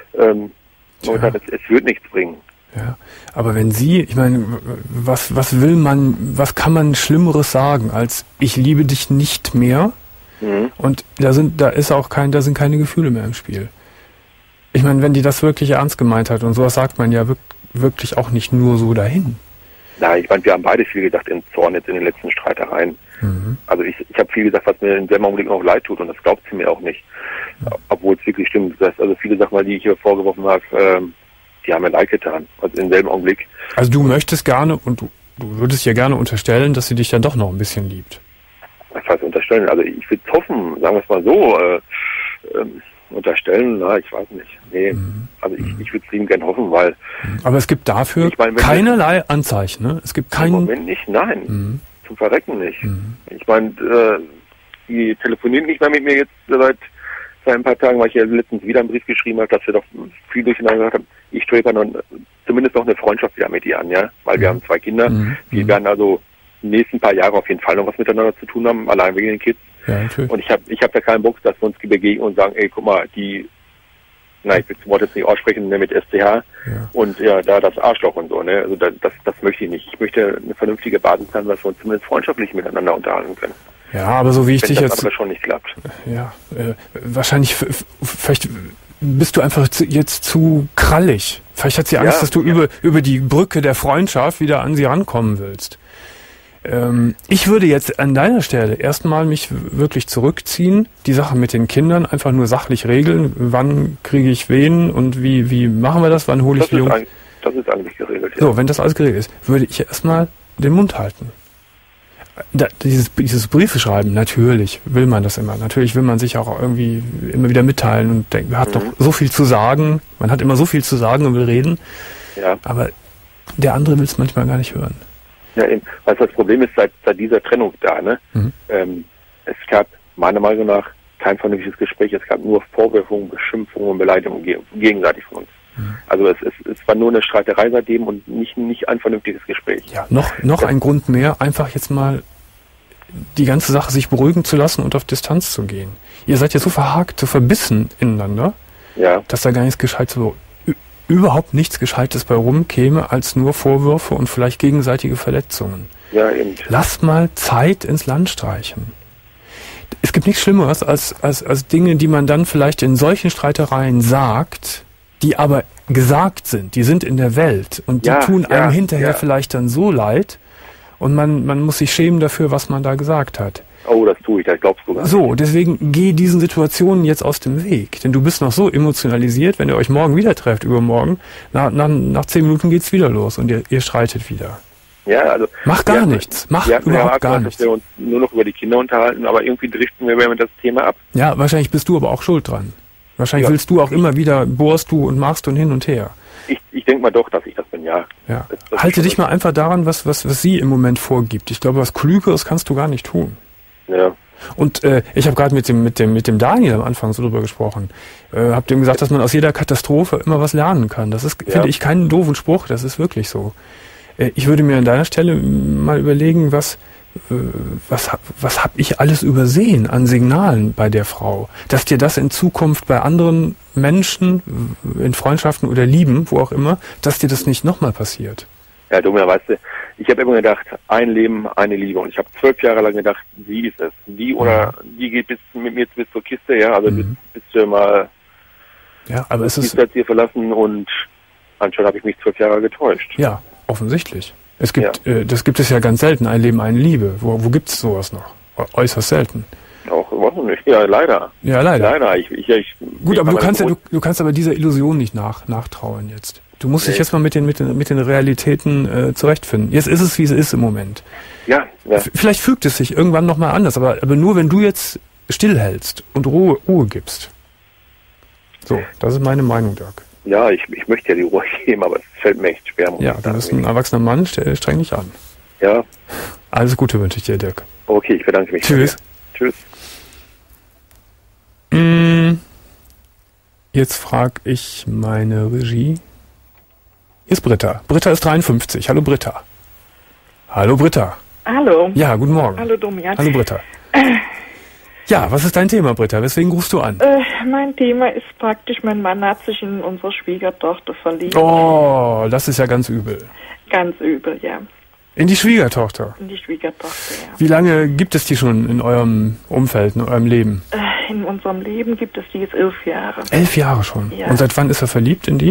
es wird nichts bringen. Ja, aber wenn sie, ich meine, was kann man Schlimmeres sagen, als ich liebe dich nicht mehr und da sind keine Gefühle mehr im Spiel. Ich meine, wenn die das wirklich ernst gemeint hat und sowas sagt man ja wirklich auch nicht nur so dahin. Nein, ich meine, wir haben beide viel gedacht im Zorn jetzt in den letzten Streitereien. Also ich habe viel gesagt, was mir in dem Augenblick noch leid tut und das glaubt sie mir auch nicht. Obwohl es wirklich stimmt. Das heißt, also viele Sachen, die ich hier vorgeworfen habe, die haben mir leid getan. Also im selben Augenblick. Also du möchtest gerne und du würdest ihr gerne unterstellen, dass sie dich dann doch noch ein bisschen liebt. Was heißt unterstellen? Also ich würde es hoffen, sagen wir es mal so, unterstellen, na, ich weiß nicht. Nee, also ich würde es ihm gerne hoffen, weil... Aber es gibt dafür keinerlei Anzeichen, ne? Es gibt keinen... Im Moment nicht, nein. Zum Verrecken nicht. Ich meine, die telefonieren nicht mehr mit mir jetzt seit ein paar Tagen, weil ich ja letztens wieder einen Brief geschrieben habe, dass wir doch viel durcheinander gesagt haben. Ich strebe dann zumindest noch eine Freundschaft wieder mit ihr an, ja, weil wir haben 2 Kinder. Wir werden also die nächsten paar Jahre auf jeden Fall noch was miteinander zu tun haben, allein wegen den Kids. Ja, natürlich. Und ich hab da keinen Bock, dass wir uns begegnen und sagen, ey, guck mal, ich will das Wort jetzt nicht aussprechen, mit SCH und ja, da das Arschloch und so, ne, also das möchte ich nicht. Ich möchte eine vernünftige Basis haben, dass wir uns zumindest freundschaftlich miteinander unterhalten können. Ja, aber so wie ich dich jetzt... Wenn das schon nicht klappt. Ja, wahrscheinlich, vielleicht bist du einfach jetzt zu krallig. Vielleicht hat sie Angst, dass du über die Brücke der Freundschaft wieder an sie rankommen willst. Ich würde jetzt an deiner Stelle erstmal mich wirklich zurückziehen, die Sache mit den Kindern einfach nur sachlich regeln. Wann kriege ich wen und wie machen wir das? Wann hole ich die Jungs? Das ist eigentlich geregelt, ja. So, wenn das alles geregelt ist, würde ich erstmal den Mund halten. Dieses Briefe schreiben, natürlich will man das immer. Natürlich will man sich auch irgendwie immer wieder mitteilen und denkt, man hat doch so viel zu sagen. Man hat immer so viel zu sagen und will reden. Ja. Aber der andere will es manchmal gar nicht hören. Ja, eben. Also das Problem ist seit dieser Trennung da, ne? Es gab meiner Meinung nach kein vernünftiges Gespräch. Es gab nur Vorwürfungen, Beschimpfungen und Beleidigungen gegenseitig von uns. Also es war nur eine Streiterei seitdem und nicht ein vernünftiges Gespräch. Ja, noch ein Grund mehr, einfach jetzt mal die ganze Sache sich beruhigen zu lassen und auf Distanz zu gehen. Ihr seid ja so verhakt, so verbissen ineinander, dass da gar nichts Gescheites, überhaupt nichts Gescheites bei rumkäme, als nur Vorwürfe und vielleicht gegenseitige Verletzungen. Ja, eben. Lasst mal Zeit ins Land streichen. Es gibt nichts Schlimmeres als Dinge, die man dann vielleicht in solchen Streitereien sagt, die aber gesagt sind, die sind in der Welt und die tun einem hinterher vielleicht dann so leid und man muss sich schämen dafür, was man da gesagt hat. Oh, das tue ich, das glaubst du gar nicht. So, deswegen geh diesen Situationen jetzt aus dem Weg, denn du bist noch so emotionalisiert, wenn ihr euch morgen wieder trefft, übermorgen, nach 10 Minuten geht's wieder los und ihr streitet wieder. Ja, also... Mach gar nichts, mach überhaupt gar nichts. Dass wir uns nur noch über die Kinder unterhalten, aber irgendwie driften wir mit das Thema ab. Ja, wahrscheinlich bist du aber auch schuld dran. Wahrscheinlich willst du auch immer wieder, bohrst du und machst und hin und her. Ich denke mal doch, dass ich das bin, ja. Das halte dich mal einfach daran, was sie im Moment vorgibt. Ich glaube, was Klügeres kannst du gar nicht tun. Ja. Und ich habe gerade mit dem Daniel am Anfang so drüber gesprochen. Hab dem gesagt, dass man aus jeder Katastrophe immer was lernen kann. Das ist, finde ich, keinen doofen Spruch, das ist wirklich so. Ich würde mir an deiner Stelle mal überlegen, was habe ich alles übersehen an Signalen bei der Frau, dass dir das in Zukunft bei anderen Menschen, in Freundschaften oder Lieben, wo auch immer, dass dir das nicht nochmal passiert. Ja, dummerweise, ich habe immer gedacht, ein Leben, eine Liebe. Und ich habe 12 Jahre lang gedacht, sie ist es. Die geht mit mir bis zur Kiste, ja, also bis wir mal Ja, aber es ist... hat sie verlassen und anscheinend habe ich mich 12 Jahre getäuscht. Ja, offensichtlich. Es gibt, das gibt es ja ganz selten, ein Leben, eine Liebe. Wo gibt es sowas noch? Äußerst selten. Auch überhaupt nicht. Ja, leider. Ja, leider. Leider. Gut, aber du kannst aber dieser Illusion nicht nachtrauern jetzt. Du musst dich jetzt mal mit den Realitäten zurechtfinden. Jetzt ist es, wie es ist im Moment. Ja. Vielleicht fügt es sich irgendwann nochmal anders, aber nur wenn du jetzt stillhältst und Ruhe gibst. So, das ist meine Meinung, Dirk. Ja, ich möchte ja die Ruhe geben, aber es fällt mir echt schwer. Ja, du bist ein erwachsener Mann, streng dich an. Ja. Alles Gute wünsche ich dir, Dirk. Okay, ich bedanke mich. Tschüss. Tschüss. Jetzt frage ich meine Regie. Hier ist Britta. Britta ist 53. Hallo Britta. Hallo Britta. Hallo. Ja, guten Morgen. Hallo Domian. Hallo Britta. Ja, was ist dein Thema, Britta? Weswegen rufst du an? Mein Thema ist praktisch, mein Mann hat sich in unsere Schwiegertochter verliebt. Oh, das ist ja ganz übel. Ganz übel, ja. In die Schwiegertochter? In die Schwiegertochter, ja. Wie lange gibt es die schon in eurem Umfeld, in eurem Leben? In unserem Leben gibt es die jetzt 11 Jahre. 11 Jahre schon? Ja. Und seit wann ist er verliebt in die?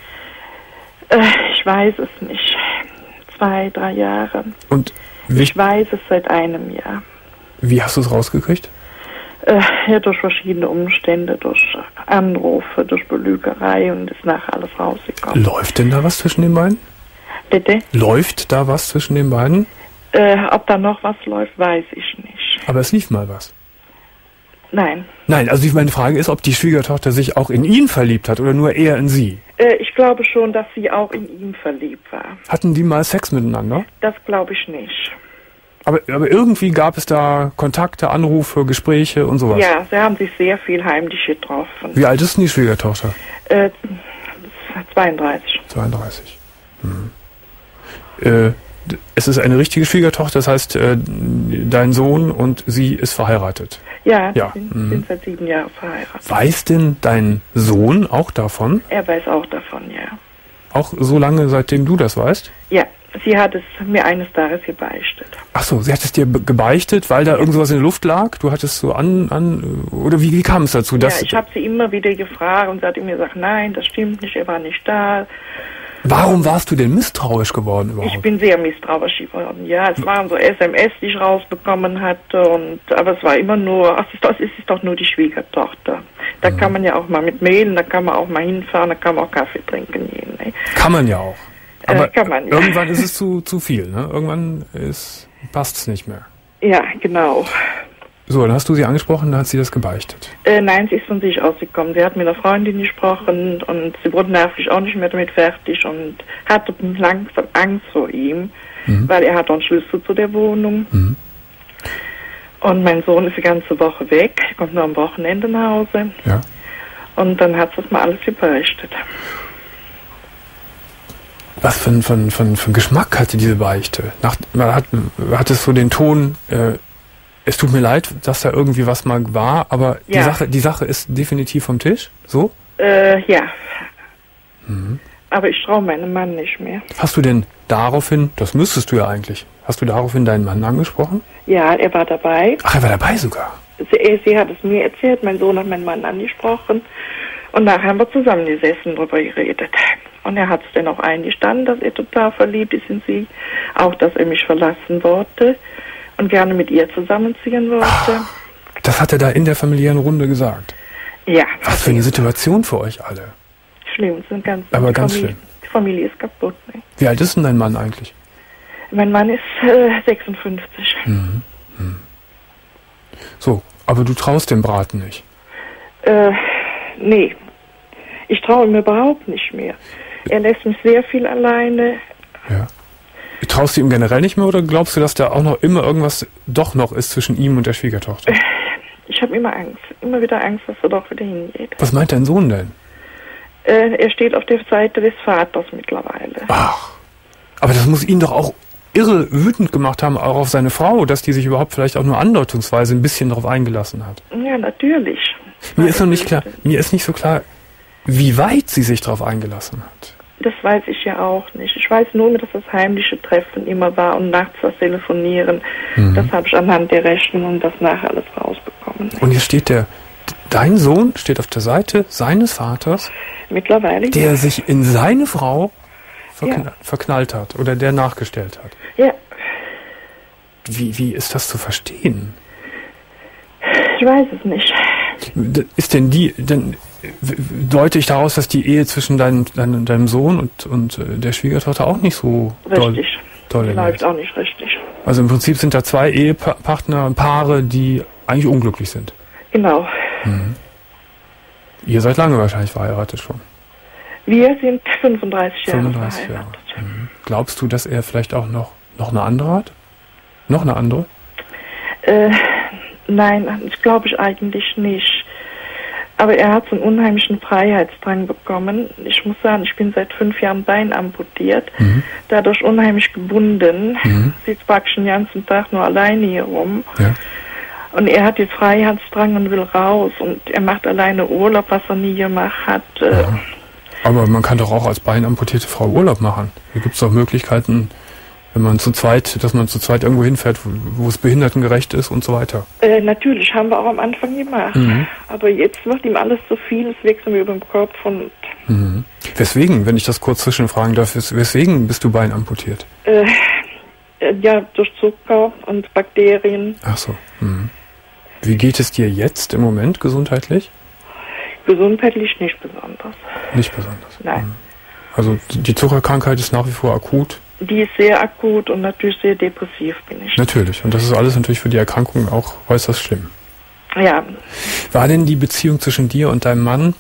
Ich weiß es nicht. 2, 3 Jahre. Und ich weiß es seit einem Jahr. Wie hast du es rausgekriegt? Ja, durch verschiedene Umstände, durch Anrufe, durch Belügerei und ist nachher alles rausgekommen. Läuft denn da was zwischen den beiden? Bitte? Läuft da was zwischen den beiden? Ob da noch was läuft, weiß ich nicht. Aber es lief mal was? Nein. Nein, also meine Frage ist, ob die Schwiegertochter sich auch in ihn verliebt hat oder nur er in sie? Ich glaube schon, dass sie auch in ihn verliebt war. Hatten die mal Sex miteinander? Das glaube ich nicht. Aber irgendwie gab es da Kontakte, Anrufe, Gespräche und sowas? Ja, sie haben sich sehr viel heimlich getroffen. Wie alt ist denn die Schwiegertochter? 32. 32. Es ist eine richtige Schwiegertochter, das heißt, dein Sohn und sie ist verheiratet? Ja, sind seit 7 Jahren verheiratet. Weiß denn dein Sohn auch davon? Er weiß auch davon, ja. Auch so lange, seitdem du das weißt? Ja, sie hat es mir eines Tages gebeichtet. Ach so, sie hat es dir gebeichtet, weil da irgendwas in der Luft lag? Du hattest so oder wie kam es dazu? Ja, ich habe sie immer wieder gefragt und sie hat mir gesagt, nein, das stimmt nicht, er war nicht da. Warum warst du denn misstrauisch geworden überhaupt? Ich bin sehr misstrauisch geworden, ja. Es waren so SMS, die ich rausbekommen hatte, aber es war immer nur, es ist doch nur die Schwiegertochter. Da kann man ja auch mal mit mailen, da kann man auch mal hinfahren, da kann man auch Kaffee trinken gehen. Ne? Kann man ja auch. Aber kann man, ja. Irgendwann ist es zu viel, ne? Irgendwann passt es nicht mehr. Ja, genau. So, dann hast du sie angesprochen, dann hat sie das gebeichtet. Nein, sie ist von sich ausgekommen. Sie hat mit einer Freundin gesprochen und sie wurde nervlich auch nicht mehr damit fertig und hatte langsam Angst vor ihm, weil er hat auch einen Schlüssel zu der Wohnung. Und mein Sohn ist die ganze Woche weg, kommt nur am Wochenende nach Hause. Ja. Und dann hat sie das mal alles gebeichtet. Was für ein Geschmack hatte diese Beichte? Hat es so den Ton, es tut mir leid, dass da irgendwie was mal war, aber ja. die Sache ist definitiv vom Tisch? So? Ja. Aber ich traue meinem Mann nicht mehr. Hast du denn daraufhin, das müsstest du ja eigentlich, hast du daraufhin deinen Mann angesprochen? Ja, er war dabei. Ach, er war dabei sogar? Sie hat es mir erzählt, mein Sohn hat meinen Mann angesprochen und nachher haben wir zusammengesessen, darüber geredet. Und er hat es dann auch eingestanden, dass er total verliebt ist in sie, auch dass er mich verlassen wollte und gerne mit ihr zusammenziehen wollte. Ach, das hat er da in der familiären Runde gesagt? Ja. Was für eine Situation für euch alle? Schlimm, sind ganz schlimm. Die Familie ist kaputt. Ne? Wie alt ist denn dein Mann eigentlich? Mein Mann ist 56. So, aber du traust dem Braten nicht? Nee. Ich traue ihm überhaupt nicht mehr. Er lässt mich sehr viel alleine. Ja. Traust du ihm generell nicht mehr oder glaubst du, dass da auch noch immer irgendwas doch noch ist zwischen ihm und der Schwiegertochter? Ich habe immer Angst. Immer wieder Angst, dass er doch wieder hingeht. Was meint dein Sohn denn? Er steht auf der Seite des Vaters mittlerweile. Ach, aber das muss ihn doch auch irre wütend gemacht haben, auch auf seine Frau, dass die sich überhaupt vielleicht auch nur andeutungsweise ein bisschen darauf eingelassen hat. Ja, natürlich. Mir ist noch nicht klar, mir ist nicht so klar, wie weit sie sich darauf eingelassen hat. Das weiß ich ja auch nicht. Ich weiß nur, dass das heimliche Treffen immer war und nachts das Telefonieren. Das habe ich anhand der Rechnung und das nachher alles rausbekommen. Und jetzt steht der dein Sohn steht auf der Seite seines Vaters, Mittlerweile. der sich in seine Frau verknallt hat oder der nachgestellt hat. Ja. Wie ist das zu verstehen? Ich weiß es nicht. Ist denn deute ich daraus, dass die Ehe zwischen deinem Sohn und der Schwiegertochter auch nicht so Richtig. doll Läuft ist? auch nicht richtig. Also im Prinzip sind da zwei Paare, die eigentlich unglücklich sind. Genau. Mhm. Ihr seid lange wahrscheinlich verheiratet schon. Wir sind 35 Jahre 35 verheiratet. Jahre. Mhm. Glaubst du, dass er vielleicht auch noch eine andere hat? Noch eine andere? Nein, das glaube ich eigentlich nicht. Aber er hat so einen unheimlichen Freiheitsdrang bekommen. Ich muss sagen, ich bin seit 5 Jahren Bein amputiert, dadurch unheimlich gebunden. Sitzt praktisch den ganzen Tag nur alleine hier rum. Ja. Und er hat jetzt Freiheitsdrang und will raus. Und er macht alleine Urlaub, was er nie gemacht hat. Aber man kann doch auch als beinamputierte Frau Urlaub machen. Hier gibt es doch Möglichkeiten, dass man zu zweit irgendwo hinfährt, wo es behindertengerecht ist und so weiter. Natürlich, haben wir auch am Anfang gemacht. Aber jetzt wird ihm alles zu viel, es wächst mir über den Kopf. Und Weswegen, wenn ich das kurz zwischenfragen darf, weswegen bist du beinamputiert? Ja, durch Zucker und Bakterien. Ach so. Wie geht es dir jetzt im Moment gesundheitlich? Gesundheitlich nicht besonders. Nicht besonders? Nein. Also die Zuckerkrankheit ist nach wie vor akut? Die ist sehr akut und natürlich sehr depressiv bin ich. Natürlich. Und das ist alles natürlich für die Erkrankung auch äußerst schlimm. Ja. War denn die Beziehung zwischen dir und deinem Mann,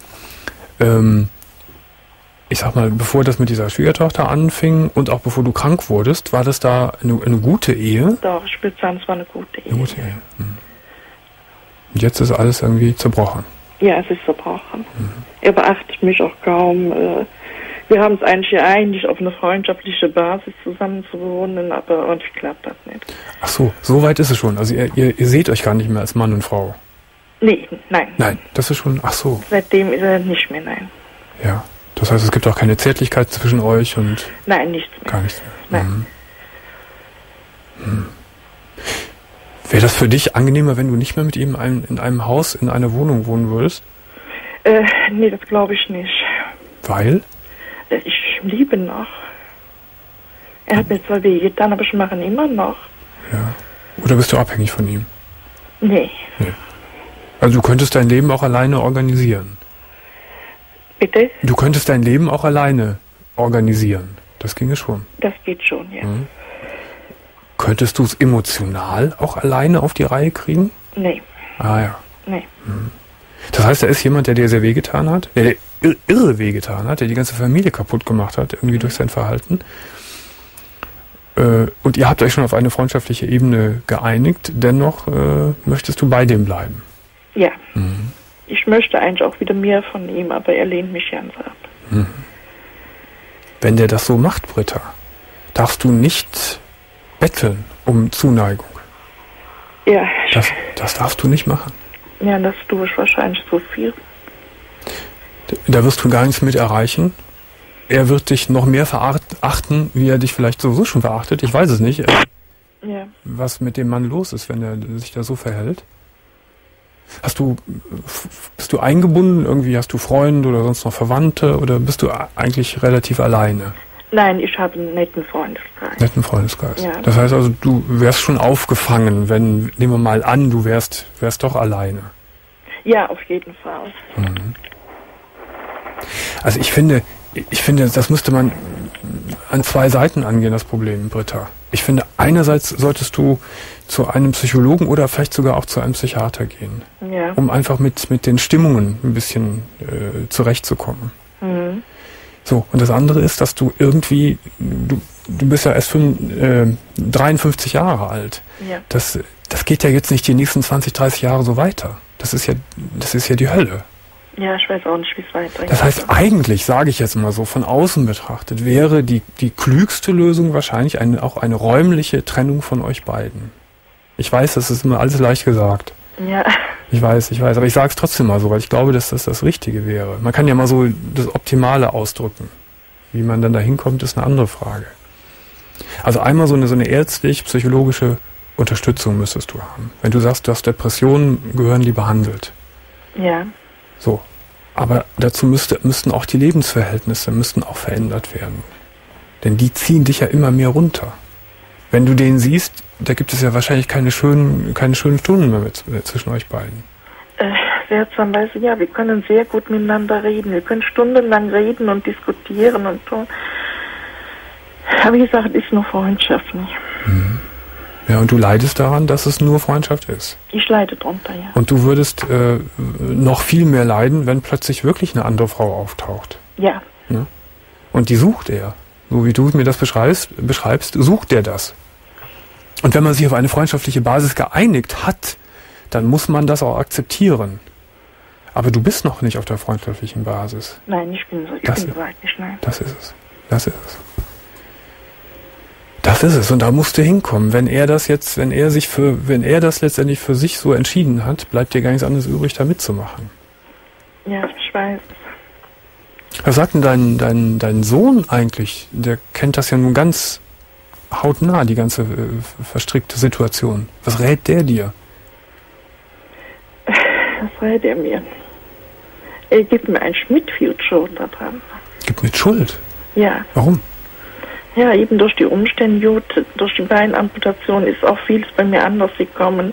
ich sag mal, bevor das mit dieser Schwiegertochter anfing und auch bevor du krank wurdest, war das da eine gute Ehe? Doch, ich würde sagen, es war eine gute Ehe. Eine gute Ehe. Und jetzt ist alles irgendwie zerbrochen. Ja, es ist zerbrochen. Er beachtet mich auch kaum. Wir haben es eigentlich auf eine freundschaftliche Basis zusammen zu wohnen, aber irgendwie klappt das nicht. Ach so weit ist es schon. Also ihr seht euch gar nicht mehr als Mann und Frau? Nee, nein. Nein, das ist schon, ach so. Seitdem ist er nicht mehr, nein. Ja, das heißt, es gibt auch keine Zärtlichkeit zwischen euch und... Nein, nichts mehr. Gar nichts mehr. Nein. Wäre das für dich angenehmer, wenn du nicht mehr mit ihm in einem Haus, in einer Wohnung wohnen würdest? Nee, das glaube ich nicht. Weil? Ich liebe ihn noch. Er hat mir zwar wehgetan, aber ich mache ihn immer noch. Ja. Oder bist du abhängig von ihm? Nee. Also du könntest dein Leben auch alleine organisieren? Bitte? Du könntest dein Leben auch alleine organisieren. Das ginge schon. Das geht schon, ja. Könntest du es emotional auch alleine auf die Reihe kriegen? Nee. Ah ja. Nee. Das heißt, er ist jemand, der dir sehr wehgetan hat, der irre wehgetan hat, der die ganze Familie kaputt gemacht hat, irgendwie durch sein Verhalten. Und ihr habt euch schon auf eine freundschaftliche Ebene geeinigt, dennoch möchtest du bei dem bleiben. Ja. Ich möchte eigentlich auch wieder mehr von ihm, aber er lehnt mich ganz ab. Wenn der das so macht, Britta, darfst du nicht betteln um Zuneigung. Ja. Das darfst du nicht machen. Ja, das tue ich wahrscheinlich so viel. Da wirst du gar nichts mit erreichen. Er wird dich noch mehr verachten, wie er dich vielleicht sowieso schon verachtet. Ich weiß es nicht, Ja. was mit dem Mann los ist, wenn er sich da so verhält. Bist du eingebunden? Irgendwie hast du Freunde oder sonst noch Verwandte? Oder bist du eigentlich relativ alleine? Nein, ich habe einen netten Freundeskreis. Ja. Das heißt also, du wärst schon aufgefangen, wenn, nehmen wir mal an, du wärst doch alleine. Ja, auf jeden Fall. Also ich finde, das müsste man an zwei Seiten angehen, das Problem, Britta. Ich finde, einerseits solltest du zu einem Psychologen oder vielleicht sogar auch zu einem Psychiater gehen, um einfach mit den Stimmungen ein bisschen zurechtzukommen. So, und das andere ist, dass du irgendwie, du bist ja erst 53 Jahre alt. Ja. Das geht ja jetzt nicht die nächsten 20, 30 Jahre so weiter. Das ist ja die Hölle. Ja, ich weiß auch nicht, wie es weitergeht. Das heißt, eigentlich, sage ich jetzt mal so, von außen betrachtet, wäre die klügste Lösung wahrscheinlich auch eine räumliche Trennung von euch beiden. Ich weiß, das ist immer alles leicht gesagt. Ja. Ich weiß, aber ich sage es trotzdem mal so, weil ich glaube, dass das Richtige wäre. Man kann ja mal so das Optimale ausdrücken. Wie man dann da hinkommt, ist eine andere Frage. Also einmal so eine ärztlich-psychologische Unterstützung müsstest du haben. Wenn du sagst, du hast Depressionen, gehören die behandelt. Ja. So. Aber dazu müssten auch die Lebensverhältnisse müssten auch verändert werden. Denn die ziehen dich ja immer mehr runter. Wenn du den siehst, da gibt es ja wahrscheinlich keine schönen Stunden mehr zwischen euch beiden. Seltsamerweise, ja, wir können sehr gut miteinander reden. Wir können stundenlang reden und diskutieren und so. Aber wie gesagt, es ist nur Freundschaft nicht. Mhm. Ja, und du leidest daran, dass es nur Freundschaft ist. Ich leide drunter, ja. Und du würdest noch viel mehr leiden, wenn plötzlich wirklich eine andere Frau auftaucht. Ja. Ja? Und die sucht er. So wie du mir das beschreibst, sucht er das. Und wenn man sich auf eine freundschaftliche Basis geeinigt hat, dann muss man das auch akzeptieren. Aber du bist noch nicht auf der freundschaftlichen Basis. Nein, ich bin soweit nicht, nein. Das ist es. Das ist es. Das ist es. Und da musst du hinkommen. Wenn er das letztendlich für sich so entschieden hat, bleibt dir gar nichts anderes übrig, da mitzumachen. Ja, ich weiß. Was sagt denn dein Sohn eigentlich? Der kennt das ja nun ganz hautnah, die ganze verstrickte Situation. Was rät der dir? Was rät er mir? Er gibt mir ein Mitschuld daran. Gibt mir Schuld? Ja. Warum? Ja, eben durch die Umstände, durch die Beinamputation ist auch vieles bei mir anders gekommen.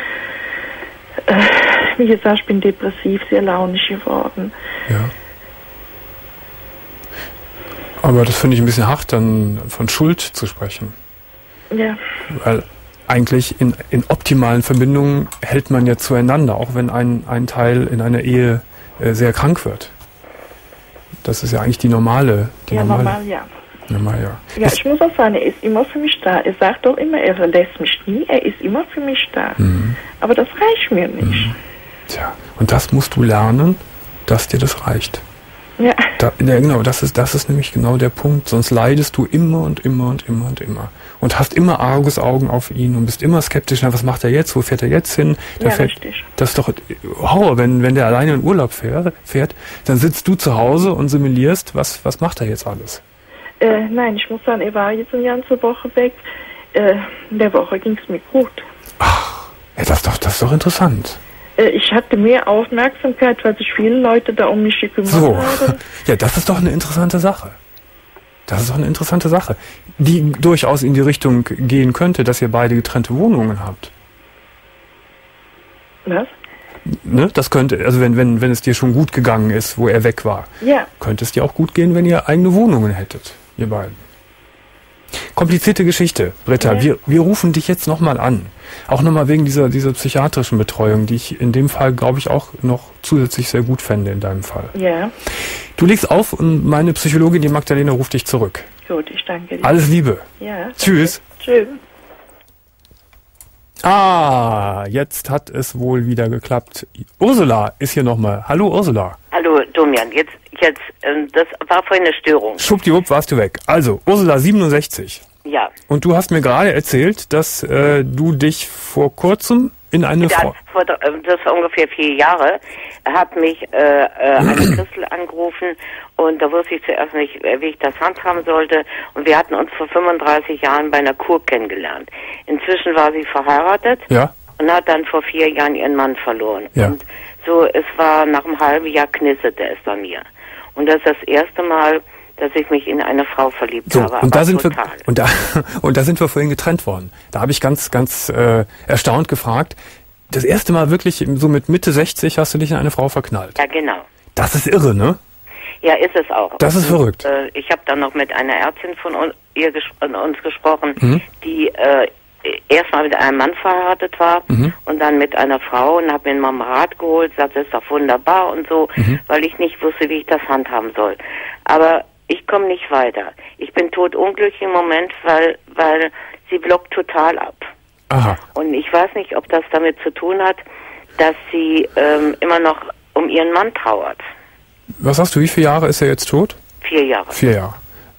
Wie gesagt, ich bin depressiv, sehr launisch geworden. Ja. Aber das finde ich ein bisschen hart, dann von Schuld zu sprechen. Ja. Weil eigentlich in optimalen Verbindungen hält man ja zueinander, auch wenn ein Teil in einer Ehe sehr krank wird. Das ist ja eigentlich die normale. Normal, ja. Normal, ja. Ja, ich muss auch sagen, er ist immer für mich da. Er sagt doch immer, er verlässt mich nie, er ist immer für mich da. Mhm. Aber das reicht mir nicht. Mhm. Tja, und das musst du lernen, dass dir das reicht. Ja. Genau, das ist nämlich genau der Punkt. Sonst leidest du immer und immer und immer und immer. Und hast immer Argusaugen auf ihn und bist immer skeptisch. Na, was macht er jetzt? Wo fährt er jetzt hin? Richtig. Das ist doch Horror, wenn der alleine in Urlaub fährt, dann sitzt du zu Hause und simulierst, was macht er jetzt alles? Nein, ich muss sagen, er war jetzt eine ganze Woche weg. In der Woche ging es mir gut. Ach, ja, das ist doch interessant. Ich hatte mehr Aufmerksamkeit, weil sich viele Leute da um mich gekümmert haben. Ja, das ist doch eine interessante Sache. Das ist doch eine interessante Sache, die durchaus in die Richtung gehen könnte, dass ihr beide getrennte Wohnungen habt. Was? Ne? Das könnte, also wenn es dir schon gut gegangen ist, wo er weg war, ja, könnte es dir auch gut gehen, wenn ihr eigene Wohnungen hättet, ihr beiden. Komplizierte Geschichte, Britta. Ja. Wir rufen dich jetzt nochmal an. Auch nochmal wegen dieser psychiatrischen Betreuung, die ich in dem Fall, glaube ich, auch noch zusätzlich sehr gut fände in deinem Fall. Ja. Du legst auf und meine Psychologin, die Magdalena, ruft dich zurück. Gut, ich danke dir. Alles Liebe. Ja. Tschüss. Tschüss. Jetzt hat es wohl wieder geklappt. Ursula ist hier nochmal. Hallo Ursula. Hallo Domian, jetzt, das war vorhin eine Störung. Schwuppdiwupp warst du weg. Also, Ursula 67. Ja. Und du hast mir gerade erzählt, dass du dich vor kurzem in eine Frau... Das war ungefähr 4 Jahre, hat mich eine Christel angerufen und da wusste ich zuerst nicht, wie ich das handhaben sollte. Und wir hatten uns vor 35 Jahren bei einer Kur kennengelernt. Inzwischen war sie verheiratet, ja, und hat dann vor 4 Jahren ihren Mann verloren. Ja. Und so, es war nach einem halben Jahr knisterte es bei mir. Und das ist das erste Mal, dass ich mich in eine Frau verliebt habe. Und da sind wir vorhin getrennt worden. Da habe ich ganz erstaunt gefragt, das erste Mal wirklich so mit Mitte 60 hast du dich in eine Frau verknallt. Ja, genau. Das ist irre, ne? Ja, ist es auch. Das ist verrückt. Ich habe dann noch mit einer Ärztin von uns gesprochen, die erstmal mit einem Mann verheiratet war und dann mit einer Frau und habe mir einen Marmelade geholt, sagte, das ist doch wunderbar und so, weil ich nicht wusste, wie ich das handhaben soll. Aber ich komme nicht weiter. Ich bin totunglücklich im Moment, weil sie blockt total ab. Aha. Und ich weiß nicht, ob das damit zu tun hat, dass sie immer noch um ihren Mann trauert. Was sagst du, wie viele Jahre ist er jetzt tot? 4 Jahre. 4 Jahre.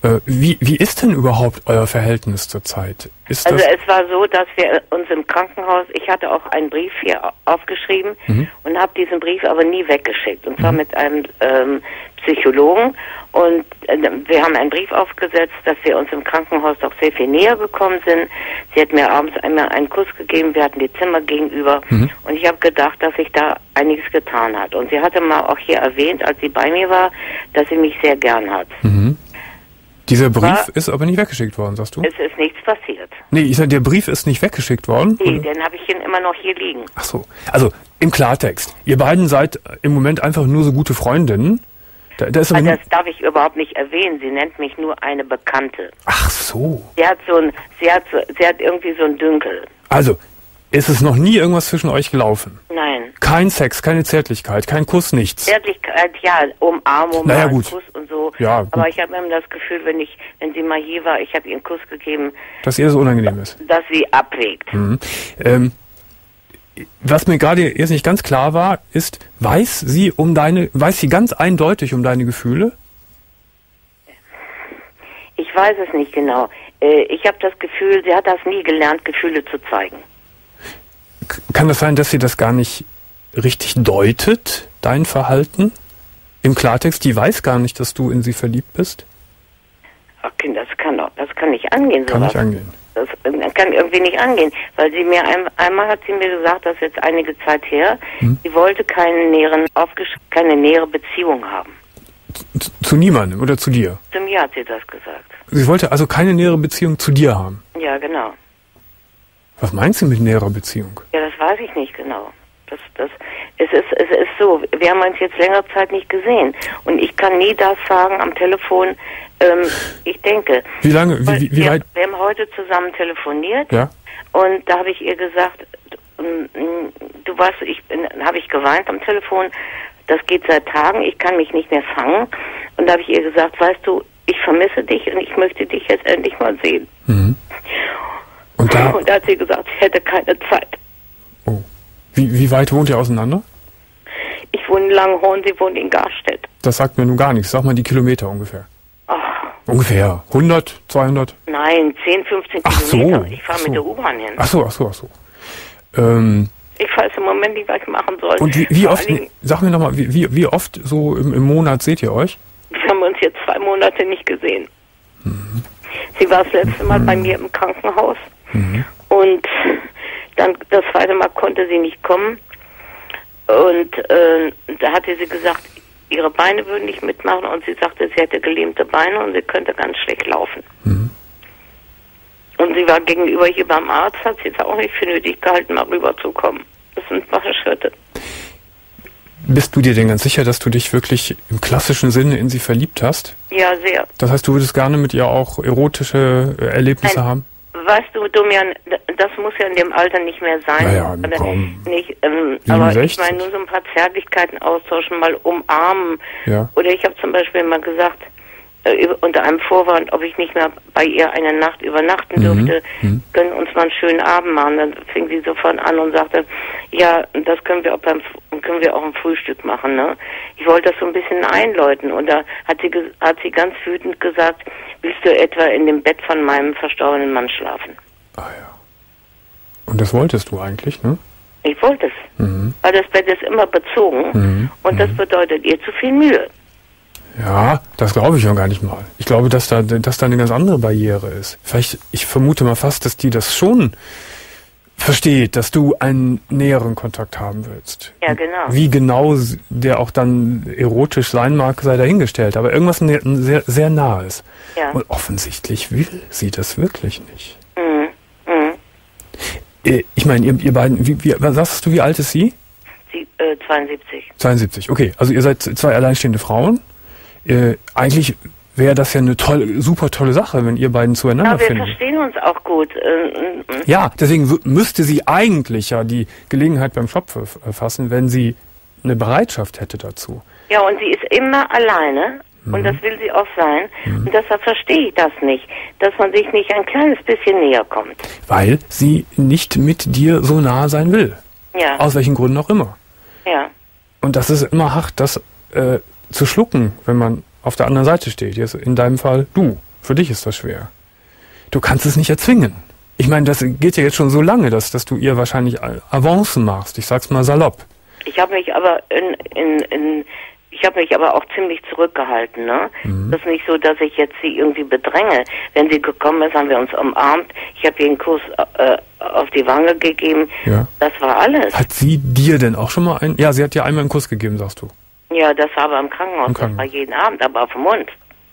Wie ist denn überhaupt euer Verhältnis zurzeit? Es war so, dass wir uns im Krankenhaus, ich hatte auch einen Brief hier aufgeschrieben und habe diesen Brief aber nie weggeschickt. Und zwar mit einem Psychologen. Und wir haben einen Brief aufgesetzt, dass wir uns im Krankenhaus doch sehr viel näher gekommen sind. Sie hat mir abends einmal einen Kuss gegeben, wir hatten die Zimmer gegenüber. Und ich habe gedacht, dass sich da einiges getan hat. Und sie hatte mal auch hier erwähnt, als sie bei mir war, dass sie mich sehr gern hat. Dieser Brief ist aber nicht weggeschickt worden, sagst du? Es ist nichts passiert. Nee, ich sag, der Brief ist nicht weggeschickt worden? Nee, den habe ich immer noch hier liegen. Ach so. Also, im Klartext. Ihr beiden seid im Moment einfach nur so gute Freundinnen. Das darf ich überhaupt nicht erwähnen. Sie nennt mich nur eine Bekannte. Ach so. Sie hat irgendwie so ein Dünkel. Also, ist es noch nie irgendwas zwischen euch gelaufen? Nein. Kein Sex, keine Zärtlichkeit, kein Kuss, nichts? Zärtlichkeit, ja, Umarmung, gut. Kuss und so. Ja, gut. Aber ich habe immer das Gefühl, wenn sie mal hier war, ich habe ihr einen Kuss gegeben. Dass ihr das unangenehm ist? Dass sie abwägt. Was mir gerade jetzt nicht ganz klar war, ist, weiß sie ganz eindeutig um deine Gefühle? Ich weiß es nicht genau. Ich habe das Gefühl, sie hat das nie gelernt, Gefühle zu zeigen. Kann das sein, dass sie das gar nicht richtig deutet, dein Verhalten? Im Klartext, die weiß gar nicht, dass du in sie verliebt bist? Okay, das kann nicht angehen. Kann nicht angehen. Das kann irgendwie nicht angehen, weil sie mir einmal hat sie mir gesagt, das ist jetzt einige Zeit her, sie wollte keine nähere Beziehung haben. Zu niemandem oder zu dir? Zu mir hat sie das gesagt. Sie wollte also keine nähere Beziehung zu dir haben? Ja, genau. Was meinst du mit näherer Beziehung? Ja, das weiß ich nicht genau. Es ist so, wir haben uns jetzt längere Zeit nicht gesehen und ich kann nie das sagen am Telefon. Ich denke. Wie lange? Wie weit? Wir haben heute zusammen telefoniert. Ja. Und da habe ich ihr gesagt, du weißt, habe ich geweint am Telefon. Das geht seit Tagen. Ich kann mich nicht mehr fangen. Und da habe ich ihr gesagt, weißt du, ich vermisse dich und ich möchte dich jetzt endlich mal sehen. Und da hat sie gesagt, sie hätte keine Zeit. Oh. Wie weit wohnt ihr auseinander? Ich wohne in Langhorn, sie wohnt in Garstedt. Das sagt mir nun gar nichts. Sag mal die Kilometer ungefähr. Ungefähr 100, 200? Nein, 10, 15 Kilometer. Ich fahre mit der U-Bahn hin. Ach so. Ich weiß im Moment nicht, was ich machen soll. Und wie oft, sag mir nochmal, wie oft so im Monat seht ihr euch? Wir haben uns jetzt 2 Monate nicht gesehen. Sie war das letzte Mal bei mir im Krankenhaus. Und dann das zweite Mal konnte sie nicht kommen. Und da hatte sie gesagt, ihre Beine würden nicht mitmachen und sie sagte, sie hätte gelähmte Beine und sie könnte ganz schlecht laufen. Und sie war gegenüber hier beim Arzt, hat sie es auch nicht für nötig gehalten, mal rüberzukommen. Das sind ein paar Schritte. Bist du dir denn ganz sicher, dass du dich wirklich im klassischen Sinne in sie verliebt hast? Ja, sehr. Das heißt, du würdest gerne mit ihr auch erotische Erlebnisse haben? Weißt du, Domian, das muss ja in dem Alter nicht mehr sein. Naja, komm. Aber ich meine, nur so ein paar Zärtlichkeiten austauschen, mal umarmen. Ja. Oder ich habe zum Beispiel mal gesagt, unter einem Vorwand, ob ich nicht mehr bei ihr eine Nacht übernachten dürfte, können uns mal einen schönen Abend machen. Dann fing sie sofort an und sagte, ja, das können wir auch im Frühstück machen, ne? Ich wollte das so ein bisschen einläuten und da hat sie ganz wütend gesagt, willst du etwa in dem Bett von meinem verstorbenen Mann schlafen? Ah ja. Und das wolltest du eigentlich, ne? Ich wollte es. Weil das Bett ist immer bezogen und das bedeutet ihr zu viel Mühe. Ja, das glaube ich noch gar nicht mal. Ich glaube, dass da eine ganz andere Barriere ist. Ich vermute mal fast, dass die das schon versteht, dass du einen näheren Kontakt haben willst. Ja, genau. Wie genau der auch dann erotisch sein mag, sei dahingestellt. Aber irgendwas sehr, sehr nahes. Ja. Und offensichtlich will sie das wirklich nicht. Ich meine, ihr beiden, was sagst du, wie alt ist sie? Sie, 72. 72, okay. Also ihr seid 2 alleinstehende Frauen. Eigentlich wäre das ja eine super tolle Sache, wenn ihr beiden zueinander finden. Ja, wir verstehen uns auch gut. Ja, deswegen müsste sie eigentlich ja die Gelegenheit beim Schopf fassen, wenn sie eine Bereitschaft hätte dazu. Ja, und sie ist immer alleine und das will sie auch sein. Und deshalb verstehe ich das nicht, dass man sich nicht ein kleines bisschen näher kommt. Weil sie nicht mit dir so nah sein will. Ja. Aus welchen Gründen auch immer. Ja. Und das ist immer hart, das zu schlucken, wenn man auf der anderen Seite steht. Jetzt in deinem Fall du. Für dich ist das schwer. Du kannst es nicht erzwingen. Ich meine, das geht ja jetzt schon so lange, dass du ihr wahrscheinlich Avancen machst. Ich sag's mal salopp. Ich habe mich aber auch ziemlich zurückgehalten, ne? Das ist nicht so, dass ich jetzt sie irgendwie bedränge. Wenn sie gekommen ist, haben wir uns umarmt. Ich habe ihr einen Kuss auf die Wange gegeben. Ja. Das war alles. Hat sie dir denn auch schon mal einen? Ja, sie hat dir einmal einen Kuss gegeben, sagst du. Ja, das war aber im Krankenhaus. Das war jeden Abend, aber auf dem Mund.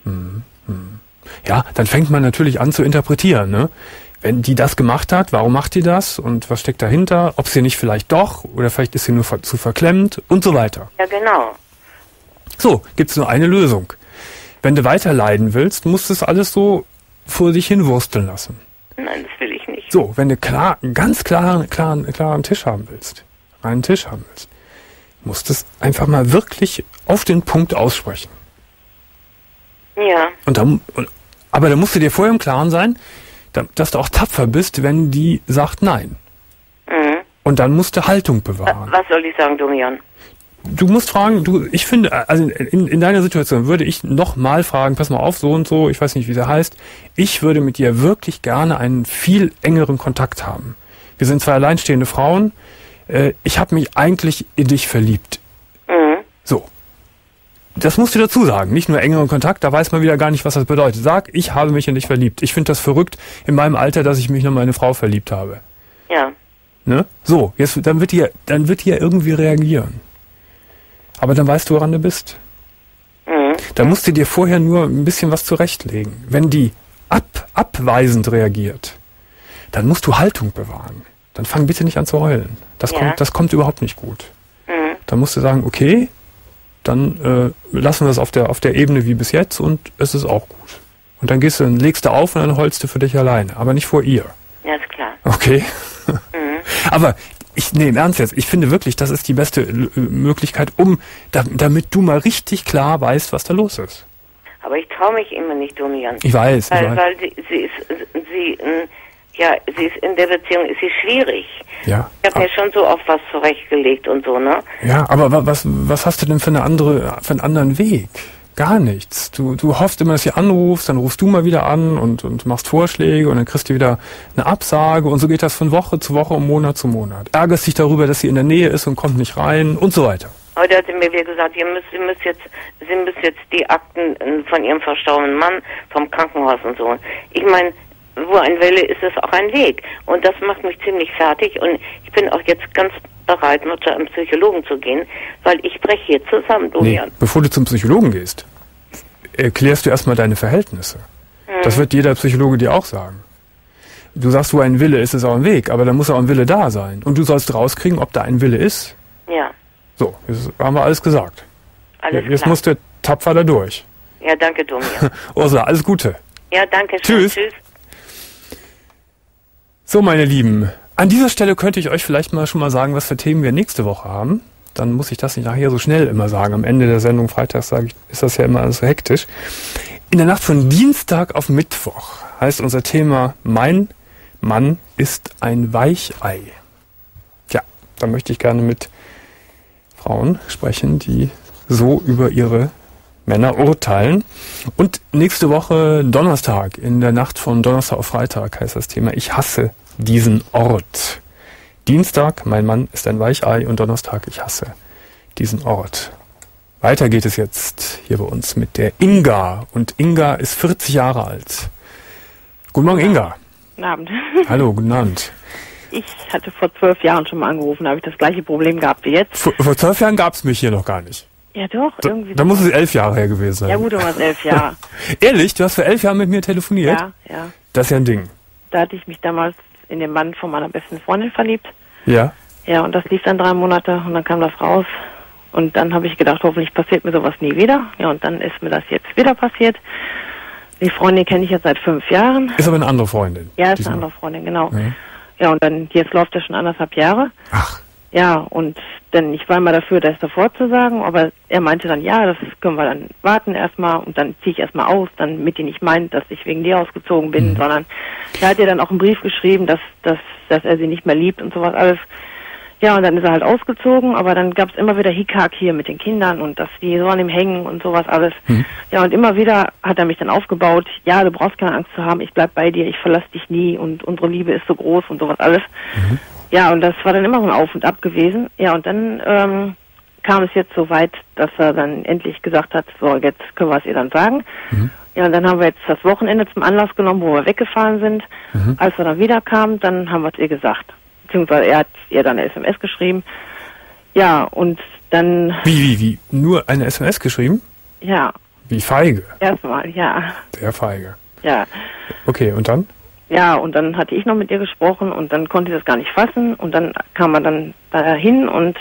Ja, dann fängt man natürlich an zu interpretieren, ne? Wenn die das gemacht hat, warum macht die das und was steckt dahinter? Ob sie nicht vielleicht doch oder vielleicht ist sie nur zu verklemmt und so weiter. Ja, genau. So, gibt's nur eine Lösung. Wenn du weiter leiden willst, musst du es alles so vor dich hin wursteln lassen. Nein, das will ich nicht. So, wenn du ganz klar einen Tisch haben willst, musst du es einfach mal wirklich auf den Punkt aussprechen. Ja. Aber da musst du dir vorher im Klaren sein, dass du auch tapfer bist, wenn die sagt Nein. Und dann musst du Haltung bewahren. Was soll ich sagen, Domian? Du musst fragen, ich finde, also in deiner Situation würde ich nochmal fragen, pass mal auf, so und so, ich weiß nicht, wie der heißt, ich würde mit dir wirklich gerne einen viel engeren Kontakt haben. Wir sind zwei alleinstehende Frauen, ich habe mich eigentlich in dich verliebt. So. Das musst du dazu sagen, nicht nur engeren Kontakt, da weiß man wieder gar nicht, was das bedeutet. Sag, ich habe mich in dich verliebt. Ich finde das verrückt in meinem Alter, dass ich mich noch in meine Frau verliebt habe. Ja. Ne? So, dann wird die ja irgendwie reagieren. Aber dann weißt du, woran du bist. Da musst du dir vorher nur ein bisschen was zurechtlegen. Wenn die abweisend reagiert, dann musst du Haltung bewahren. Dann fang bitte nicht an zu heulen. Das kommt überhaupt nicht gut. Dann musst du sagen, okay, dann lassen wir es auf der Ebene wie bis jetzt und es ist auch gut. Und dann legst du auf und dann heulst du für dich alleine, aber nicht vor ihr. Ja, ist klar. Okay. Aber im Ernst jetzt, ich finde wirklich, das ist die beste Möglichkeit, damit du mal richtig klar weißt, was da los ist. Aber ich traue mich immer nicht, Domian. Ich weiß. Weil sie ist in der Beziehung, ist sie schwierig. Ja. Ich habe mir schon so oft was zurechtgelegt und so, ne? Ja, aber was hast du denn für einen anderen Weg? Gar nichts. Du hoffst immer, dass sie anrufst, dann rufst du mal wieder an und machst Vorschläge und dann kriegst du wieder eine Absage und so geht das von Woche zu Woche und Monat zu Monat. Ärgerst dich darüber, dass sie in der Nähe ist und kommt nicht rein und so weiter. Heute hat sie mir wieder gesagt, sie müssen jetzt die Akten von ihrem verstorbenen Mann vom Krankenhaus und so. Ich meine, wo ein Wille ist, ist auch ein Weg. Und das macht mich ziemlich fertig und ich bin auch jetzt ganz bereit, nur zu einem Psychologen zu gehen, weil ich breche hier zusammen, Domian. Nee, bevor du zum Psychologen gehst, erklärst du erstmal deine Verhältnisse. Das wird jeder Psychologe dir auch sagen. Du sagst, wo ein Wille ist, ist auch ein Weg, aber da muss auch ein Wille da sein. Und du sollst rauskriegen, ob da ein Wille ist. Ja. So, jetzt haben wir alles gesagt. Jetzt klar. musst du tapfer da durch. Ja, danke, Domian. Ursula, alles Gute. Ja, danke schön. Tschüss. So, meine Lieben, an dieser Stelle könnte ich euch vielleicht schon mal sagen, was für Themen wir nächste Woche haben. Dann muss ich das nicht nachher so schnell immer sagen. Am Ende der Sendung freitags ist das ja immer alles so hektisch. In der Nacht von Dienstag auf Mittwoch heißt unser Thema Mein Mann ist ein Weichei. Ja, da möchte ich gerne mit Frauen sprechen, die so über ihre Männer urteilen. Und nächste Woche Donnerstag, in der Nacht von Donnerstag auf Freitag heißt das Thema Ich hasse diesen Ort. Dienstag, mein Mann ist ein Weichei und Donnerstag, ich hasse diesen Ort. Weiter geht es jetzt hier bei uns mit der Inga. Und Inga ist 40 Jahre alt. Guten Morgen, Inga. Guten Abend. Hallo, guten Abend. Ich hatte vor 12 Jahren schon mal angerufen, da habe ich das gleiche Problem gehabt wie jetzt. Vor 12 Jahren gab es mich hier noch gar nicht. Ja doch, irgendwie. Da muss es 11 Jahre her gewesen sein. Ja gut, dann war es 11 Jahre. Ehrlich? Du hast vor 11 Jahren mit mir telefoniert? Ja. Das ist ja ein Ding. Da hatte ich mich damals in den Mann von meiner besten Freundin verliebt. Ja? Ja, und das lief dann 3 Monate und dann kam das raus. Und dann habe ich gedacht, hoffentlich passiert mir sowas nie wieder. Ja, und dann ist mir das jetzt wieder passiert. Die Freundin kenne ich jetzt seit 5 Jahren. Ist aber eine andere Freundin. Ja, ist eine andere Freundin, genau. Ja, und dann, jetzt läuft das schon 1,5 Jahre. Ach. Ja, und dann, ich war mal dafür, das sofort zu sagen, aber er meinte dann, ja, das können wir dann warten erstmal und dann ziehe ich erstmal aus, dann mit ihr nicht meint, dass ich wegen dir ausgezogen bin, sondern er hat ihr dann auch einen Brief geschrieben, dass er sie nicht mehr liebt und sowas alles. Ja, und dann ist er halt ausgezogen, aber dann gab es immer wieder Hickhack hier mit den Kindern und dass die so an ihm hängen und sowas alles. Ja, und immer wieder hat er mich dann aufgebaut, ja, du brauchst keine Angst zu haben, ich bleib bei dir, ich verlasse dich nie und unsere Liebe ist so groß und sowas alles. Ja, und das war dann immer so ein Auf und Ab gewesen. Ja, und dann kam es jetzt so weit, dass er dann endlich gesagt hat, so, jetzt können wir es ihr dann sagen. Ja, und dann haben wir jetzt das Wochenende zum Anlass genommen, wo wir weggefahren sind. Als er dann wieder kam, dann haben wir es ihr gesagt. Beziehungsweise er hat ihr dann eine SMS geschrieben. Ja, und dann... Wie? Nur eine SMS geschrieben? Ja. Wie feige? Erstmal, ja. Sehr feige. Ja. Okay, und dann? Ja, und dann hatte ich noch mit ihr gesprochen und dann konnte sie das gar nicht fassen. Und dann kam man dann dahin und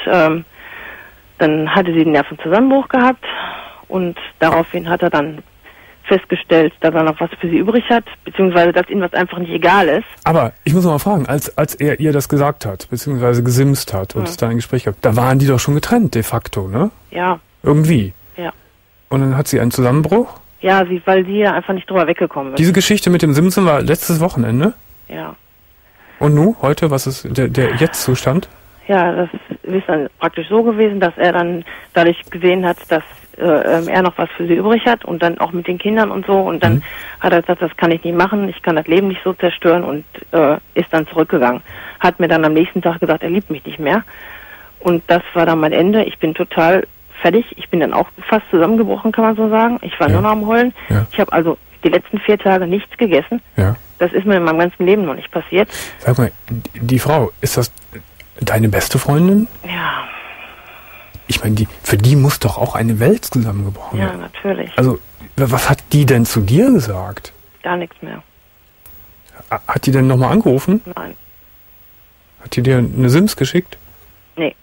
dann hatte sie einen Nervenzusammenbruch gehabt. Und daraufhin hat er dann festgestellt, dass er noch was für sie übrig hat, beziehungsweise dass ihm das einfach nicht egal ist. Aber ich muss mal fragen, als er ihr das gesagt hat, beziehungsweise gesimst hat und es da ein Gespräch gab, da waren die doch schon getrennt de facto, ne? Ja. Irgendwie. Ja. Und dann hat sie einen Zusammenbruch? Ja, weil sie ja einfach nicht drüber weggekommen ist. Diese Geschichte mit dem Simsen war letztes Wochenende? Ja. Und nun, heute, was ist der Jetzt-Zustand? Ja, das ist dann praktisch so gewesen, dass er dann dadurch gesehen hat, dass er noch was für sie übrig hat und dann auch mit den Kindern und so und dann hat er gesagt, das kann ich nicht machen, ich kann das Leben nicht so zerstören und ist dann zurückgegangen. Hat mir dann am nächsten Tag gesagt, er liebt mich nicht mehr und das war dann mein Ende. Ich bin total fertig, ich bin dann auch fast zusammengebrochen, kann man so sagen. Ich war nur noch am Heulen. Ja. Ich habe also die letzten 4 Tage nichts gegessen. Ja. Das ist mir in meinem ganzen Leben noch nicht passiert. Sag mal, die Frau, ist das deine beste Freundin? Ja. Ich meine, für die muss doch auch eine Welt zusammengebrochen werden. Ja, natürlich. Also, was hat die denn zu dir gesagt? Gar nichts mehr. Hat die denn nochmal angerufen? Nein. Hat die dir eine Sims geschickt? Nee.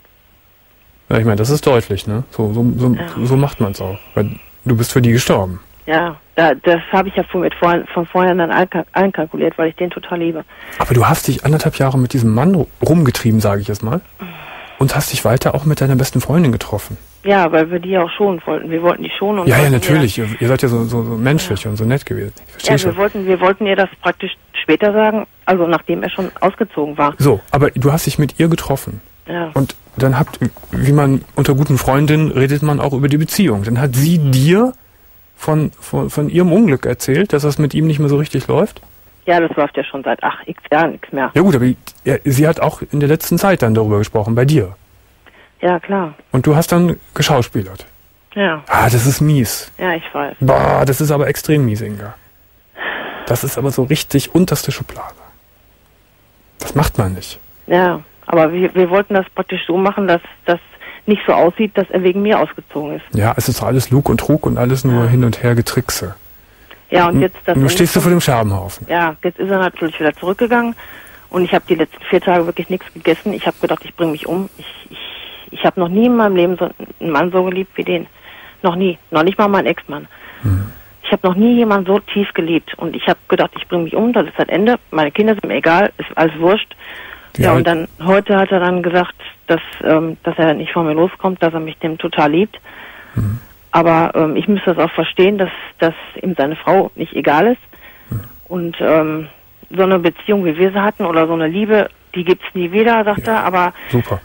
Ja, ich meine, das ist deutlich, ne? So macht man es auch. Weil du bist für die gestorben. Ja, das habe ich ja von vorher dann einkalkuliert, weil ich den total liebe. Aber du hast dich 1,5 Jahre mit diesem Mann rumgetrieben, sage ich jetzt mal. Und hast dich weiter auch mit deiner besten Freundin getroffen. Ja, weil wir die ja auch schonen wollten. Wir wollten die schonen. Und ja, natürlich. Ihr seid ja so menschlich und so nett gewesen. Ich verstehe schon. Wir wollten ihr das praktisch später sagen, also nachdem er schon ausgezogen war. So, aber du hast dich mit ihr getroffen. Ja. Und dann wie man unter guten Freundinnen redet man auch über die Beziehung. Dann hat sie dir von ihrem Unglück erzählt, dass das mit ihm nicht mehr so richtig läuft? Ja, das läuft ja schon seit x Jahren nichts mehr. Ja gut, aber sie hat auch in der letzten Zeit dann darüber gesprochen, bei dir. Ja, klar. Und du hast dann geschauspielert. Ja. Ah, das ist mies. Ja, ich weiß. Boah, das ist aber extrem mies, Inga. Das ist aber so richtig unterste Schublade. Das macht man nicht. Ja, aber wir wollten das praktisch so machen, dass das nicht so aussieht, dass er wegen mir ausgezogen ist. Ja, es ist alles Lug und Trug und alles nur hin und her Getrickse. Ja, und jetzt... Nun stehst du vor dem Scherbenhaufen. Ja, jetzt ist er natürlich wieder zurückgegangen und ich habe die letzten 4 Tage wirklich nichts gegessen. Ich habe gedacht, ich bringe mich um. Ich habe noch nie in meinem Leben so einen Mann so geliebt wie den. Noch nie. Noch nicht mal mein Ex-Mann. Ich habe noch nie jemanden so tief geliebt und ich habe gedacht, ich bringe mich um, das ist das Ende. Meine Kinder sind mir egal, ist alles wurscht. Ja, und dann heute hat er dann gesagt, dass er nicht von mir loskommt, dass er mich dem total liebt. Aber ich müsste das auch verstehen, dass ihm seine Frau nicht egal ist. Und so eine Beziehung, wie wir sie hatten, oder so eine Liebe, die gibt's nie wieder, sagt er, aber... Super.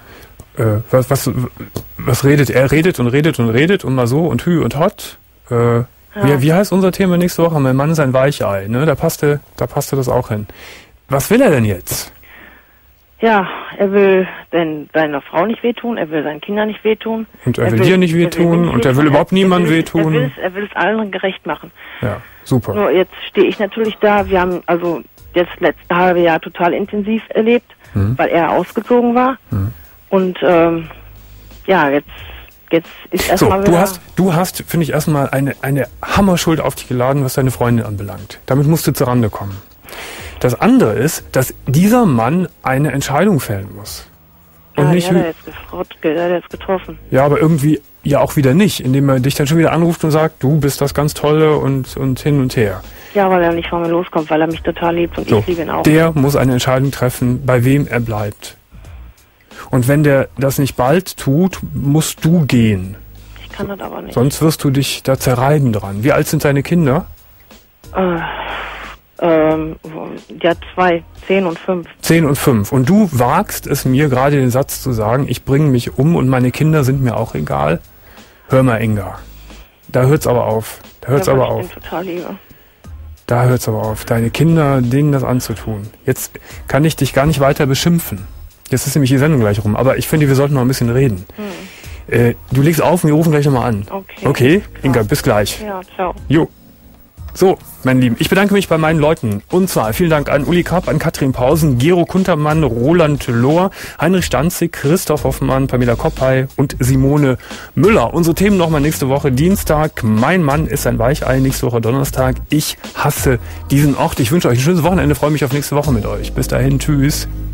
Was redet? Er redet und redet und redet und mal so und hü und hot. Wie heißt unser Thema nächste Woche? Mein Mann ist ein Weichei, ne? Da passte das auch hin. Was will er denn jetzt? Ja, er will seiner Frau nicht wehtun, er will seinen Kindern nicht wehtun. Und er will dir nicht wehtun und er will überhaupt niemandem wehtun. Er will es allen gerecht machen. Ja, super. Nur jetzt stehe ich natürlich da, wir haben also das letzte halbe Jahr total intensiv erlebt, weil er ausgezogen war. Und ja, jetzt ist erstmal wieder... Du hast, finde ich, erstmal eine Hammerschuld auf dich geladen, was deine Freundin anbelangt. Damit musst du zurande kommen. Das andere ist, dass dieser Mann eine Entscheidung fällen muss. Und ja, nicht der hat jetzt getroffen. Ja, aber irgendwie ja auch wieder nicht, indem er dich dann schon wieder anruft und sagt, du bist das ganz Tolle und hin und her. Ja, weil er nicht von mir loskommt, weil er mich total liebt und ich liebe ihn auch. Der muss eine Entscheidung treffen, bei wem er bleibt. Und wenn der das nicht bald tut, musst du gehen. Ich kann das aber nicht. Sonst wirst du dich da zerreiben dran. Wie alt sind deine Kinder? Die hat 2, 10 und 5. 10 und 5. Und du wagst es mir gerade den Satz zu sagen, ich bringe mich um und meine Kinder sind mir auch egal. Hör mal, Inga. Da hört's aber auf. Da hört's aber auf. Ich total liebe. Da hört's aber auf. Deine Kinder, denen das anzutun. Jetzt kann ich dich gar nicht weiter beschimpfen. Jetzt ist nämlich die Sendung gleich rum. Aber ich finde, wir sollten noch ein bisschen reden. Du legst auf und wir rufen gleich nochmal an. Okay, Inga, bis gleich. Ja, ciao. Jo. So, meine Lieben, ich bedanke mich bei meinen Leuten. Und zwar vielen Dank an Uli Kapp, an Katrin Pausen, Gero Kuntermann, Roland Lohr, Heinrich Stanzig, Christoph Hoffmann, Pamela Koppay und Simone Müller. Unsere Themen nochmal nächste Woche Dienstag. Mein Mann ist ein Weichei. Nächste Woche Donnerstag. Ich hasse diesen Ort. Ich wünsche euch ein schönes Wochenende. Freue mich auf nächste Woche mit euch. Bis dahin. Tschüss.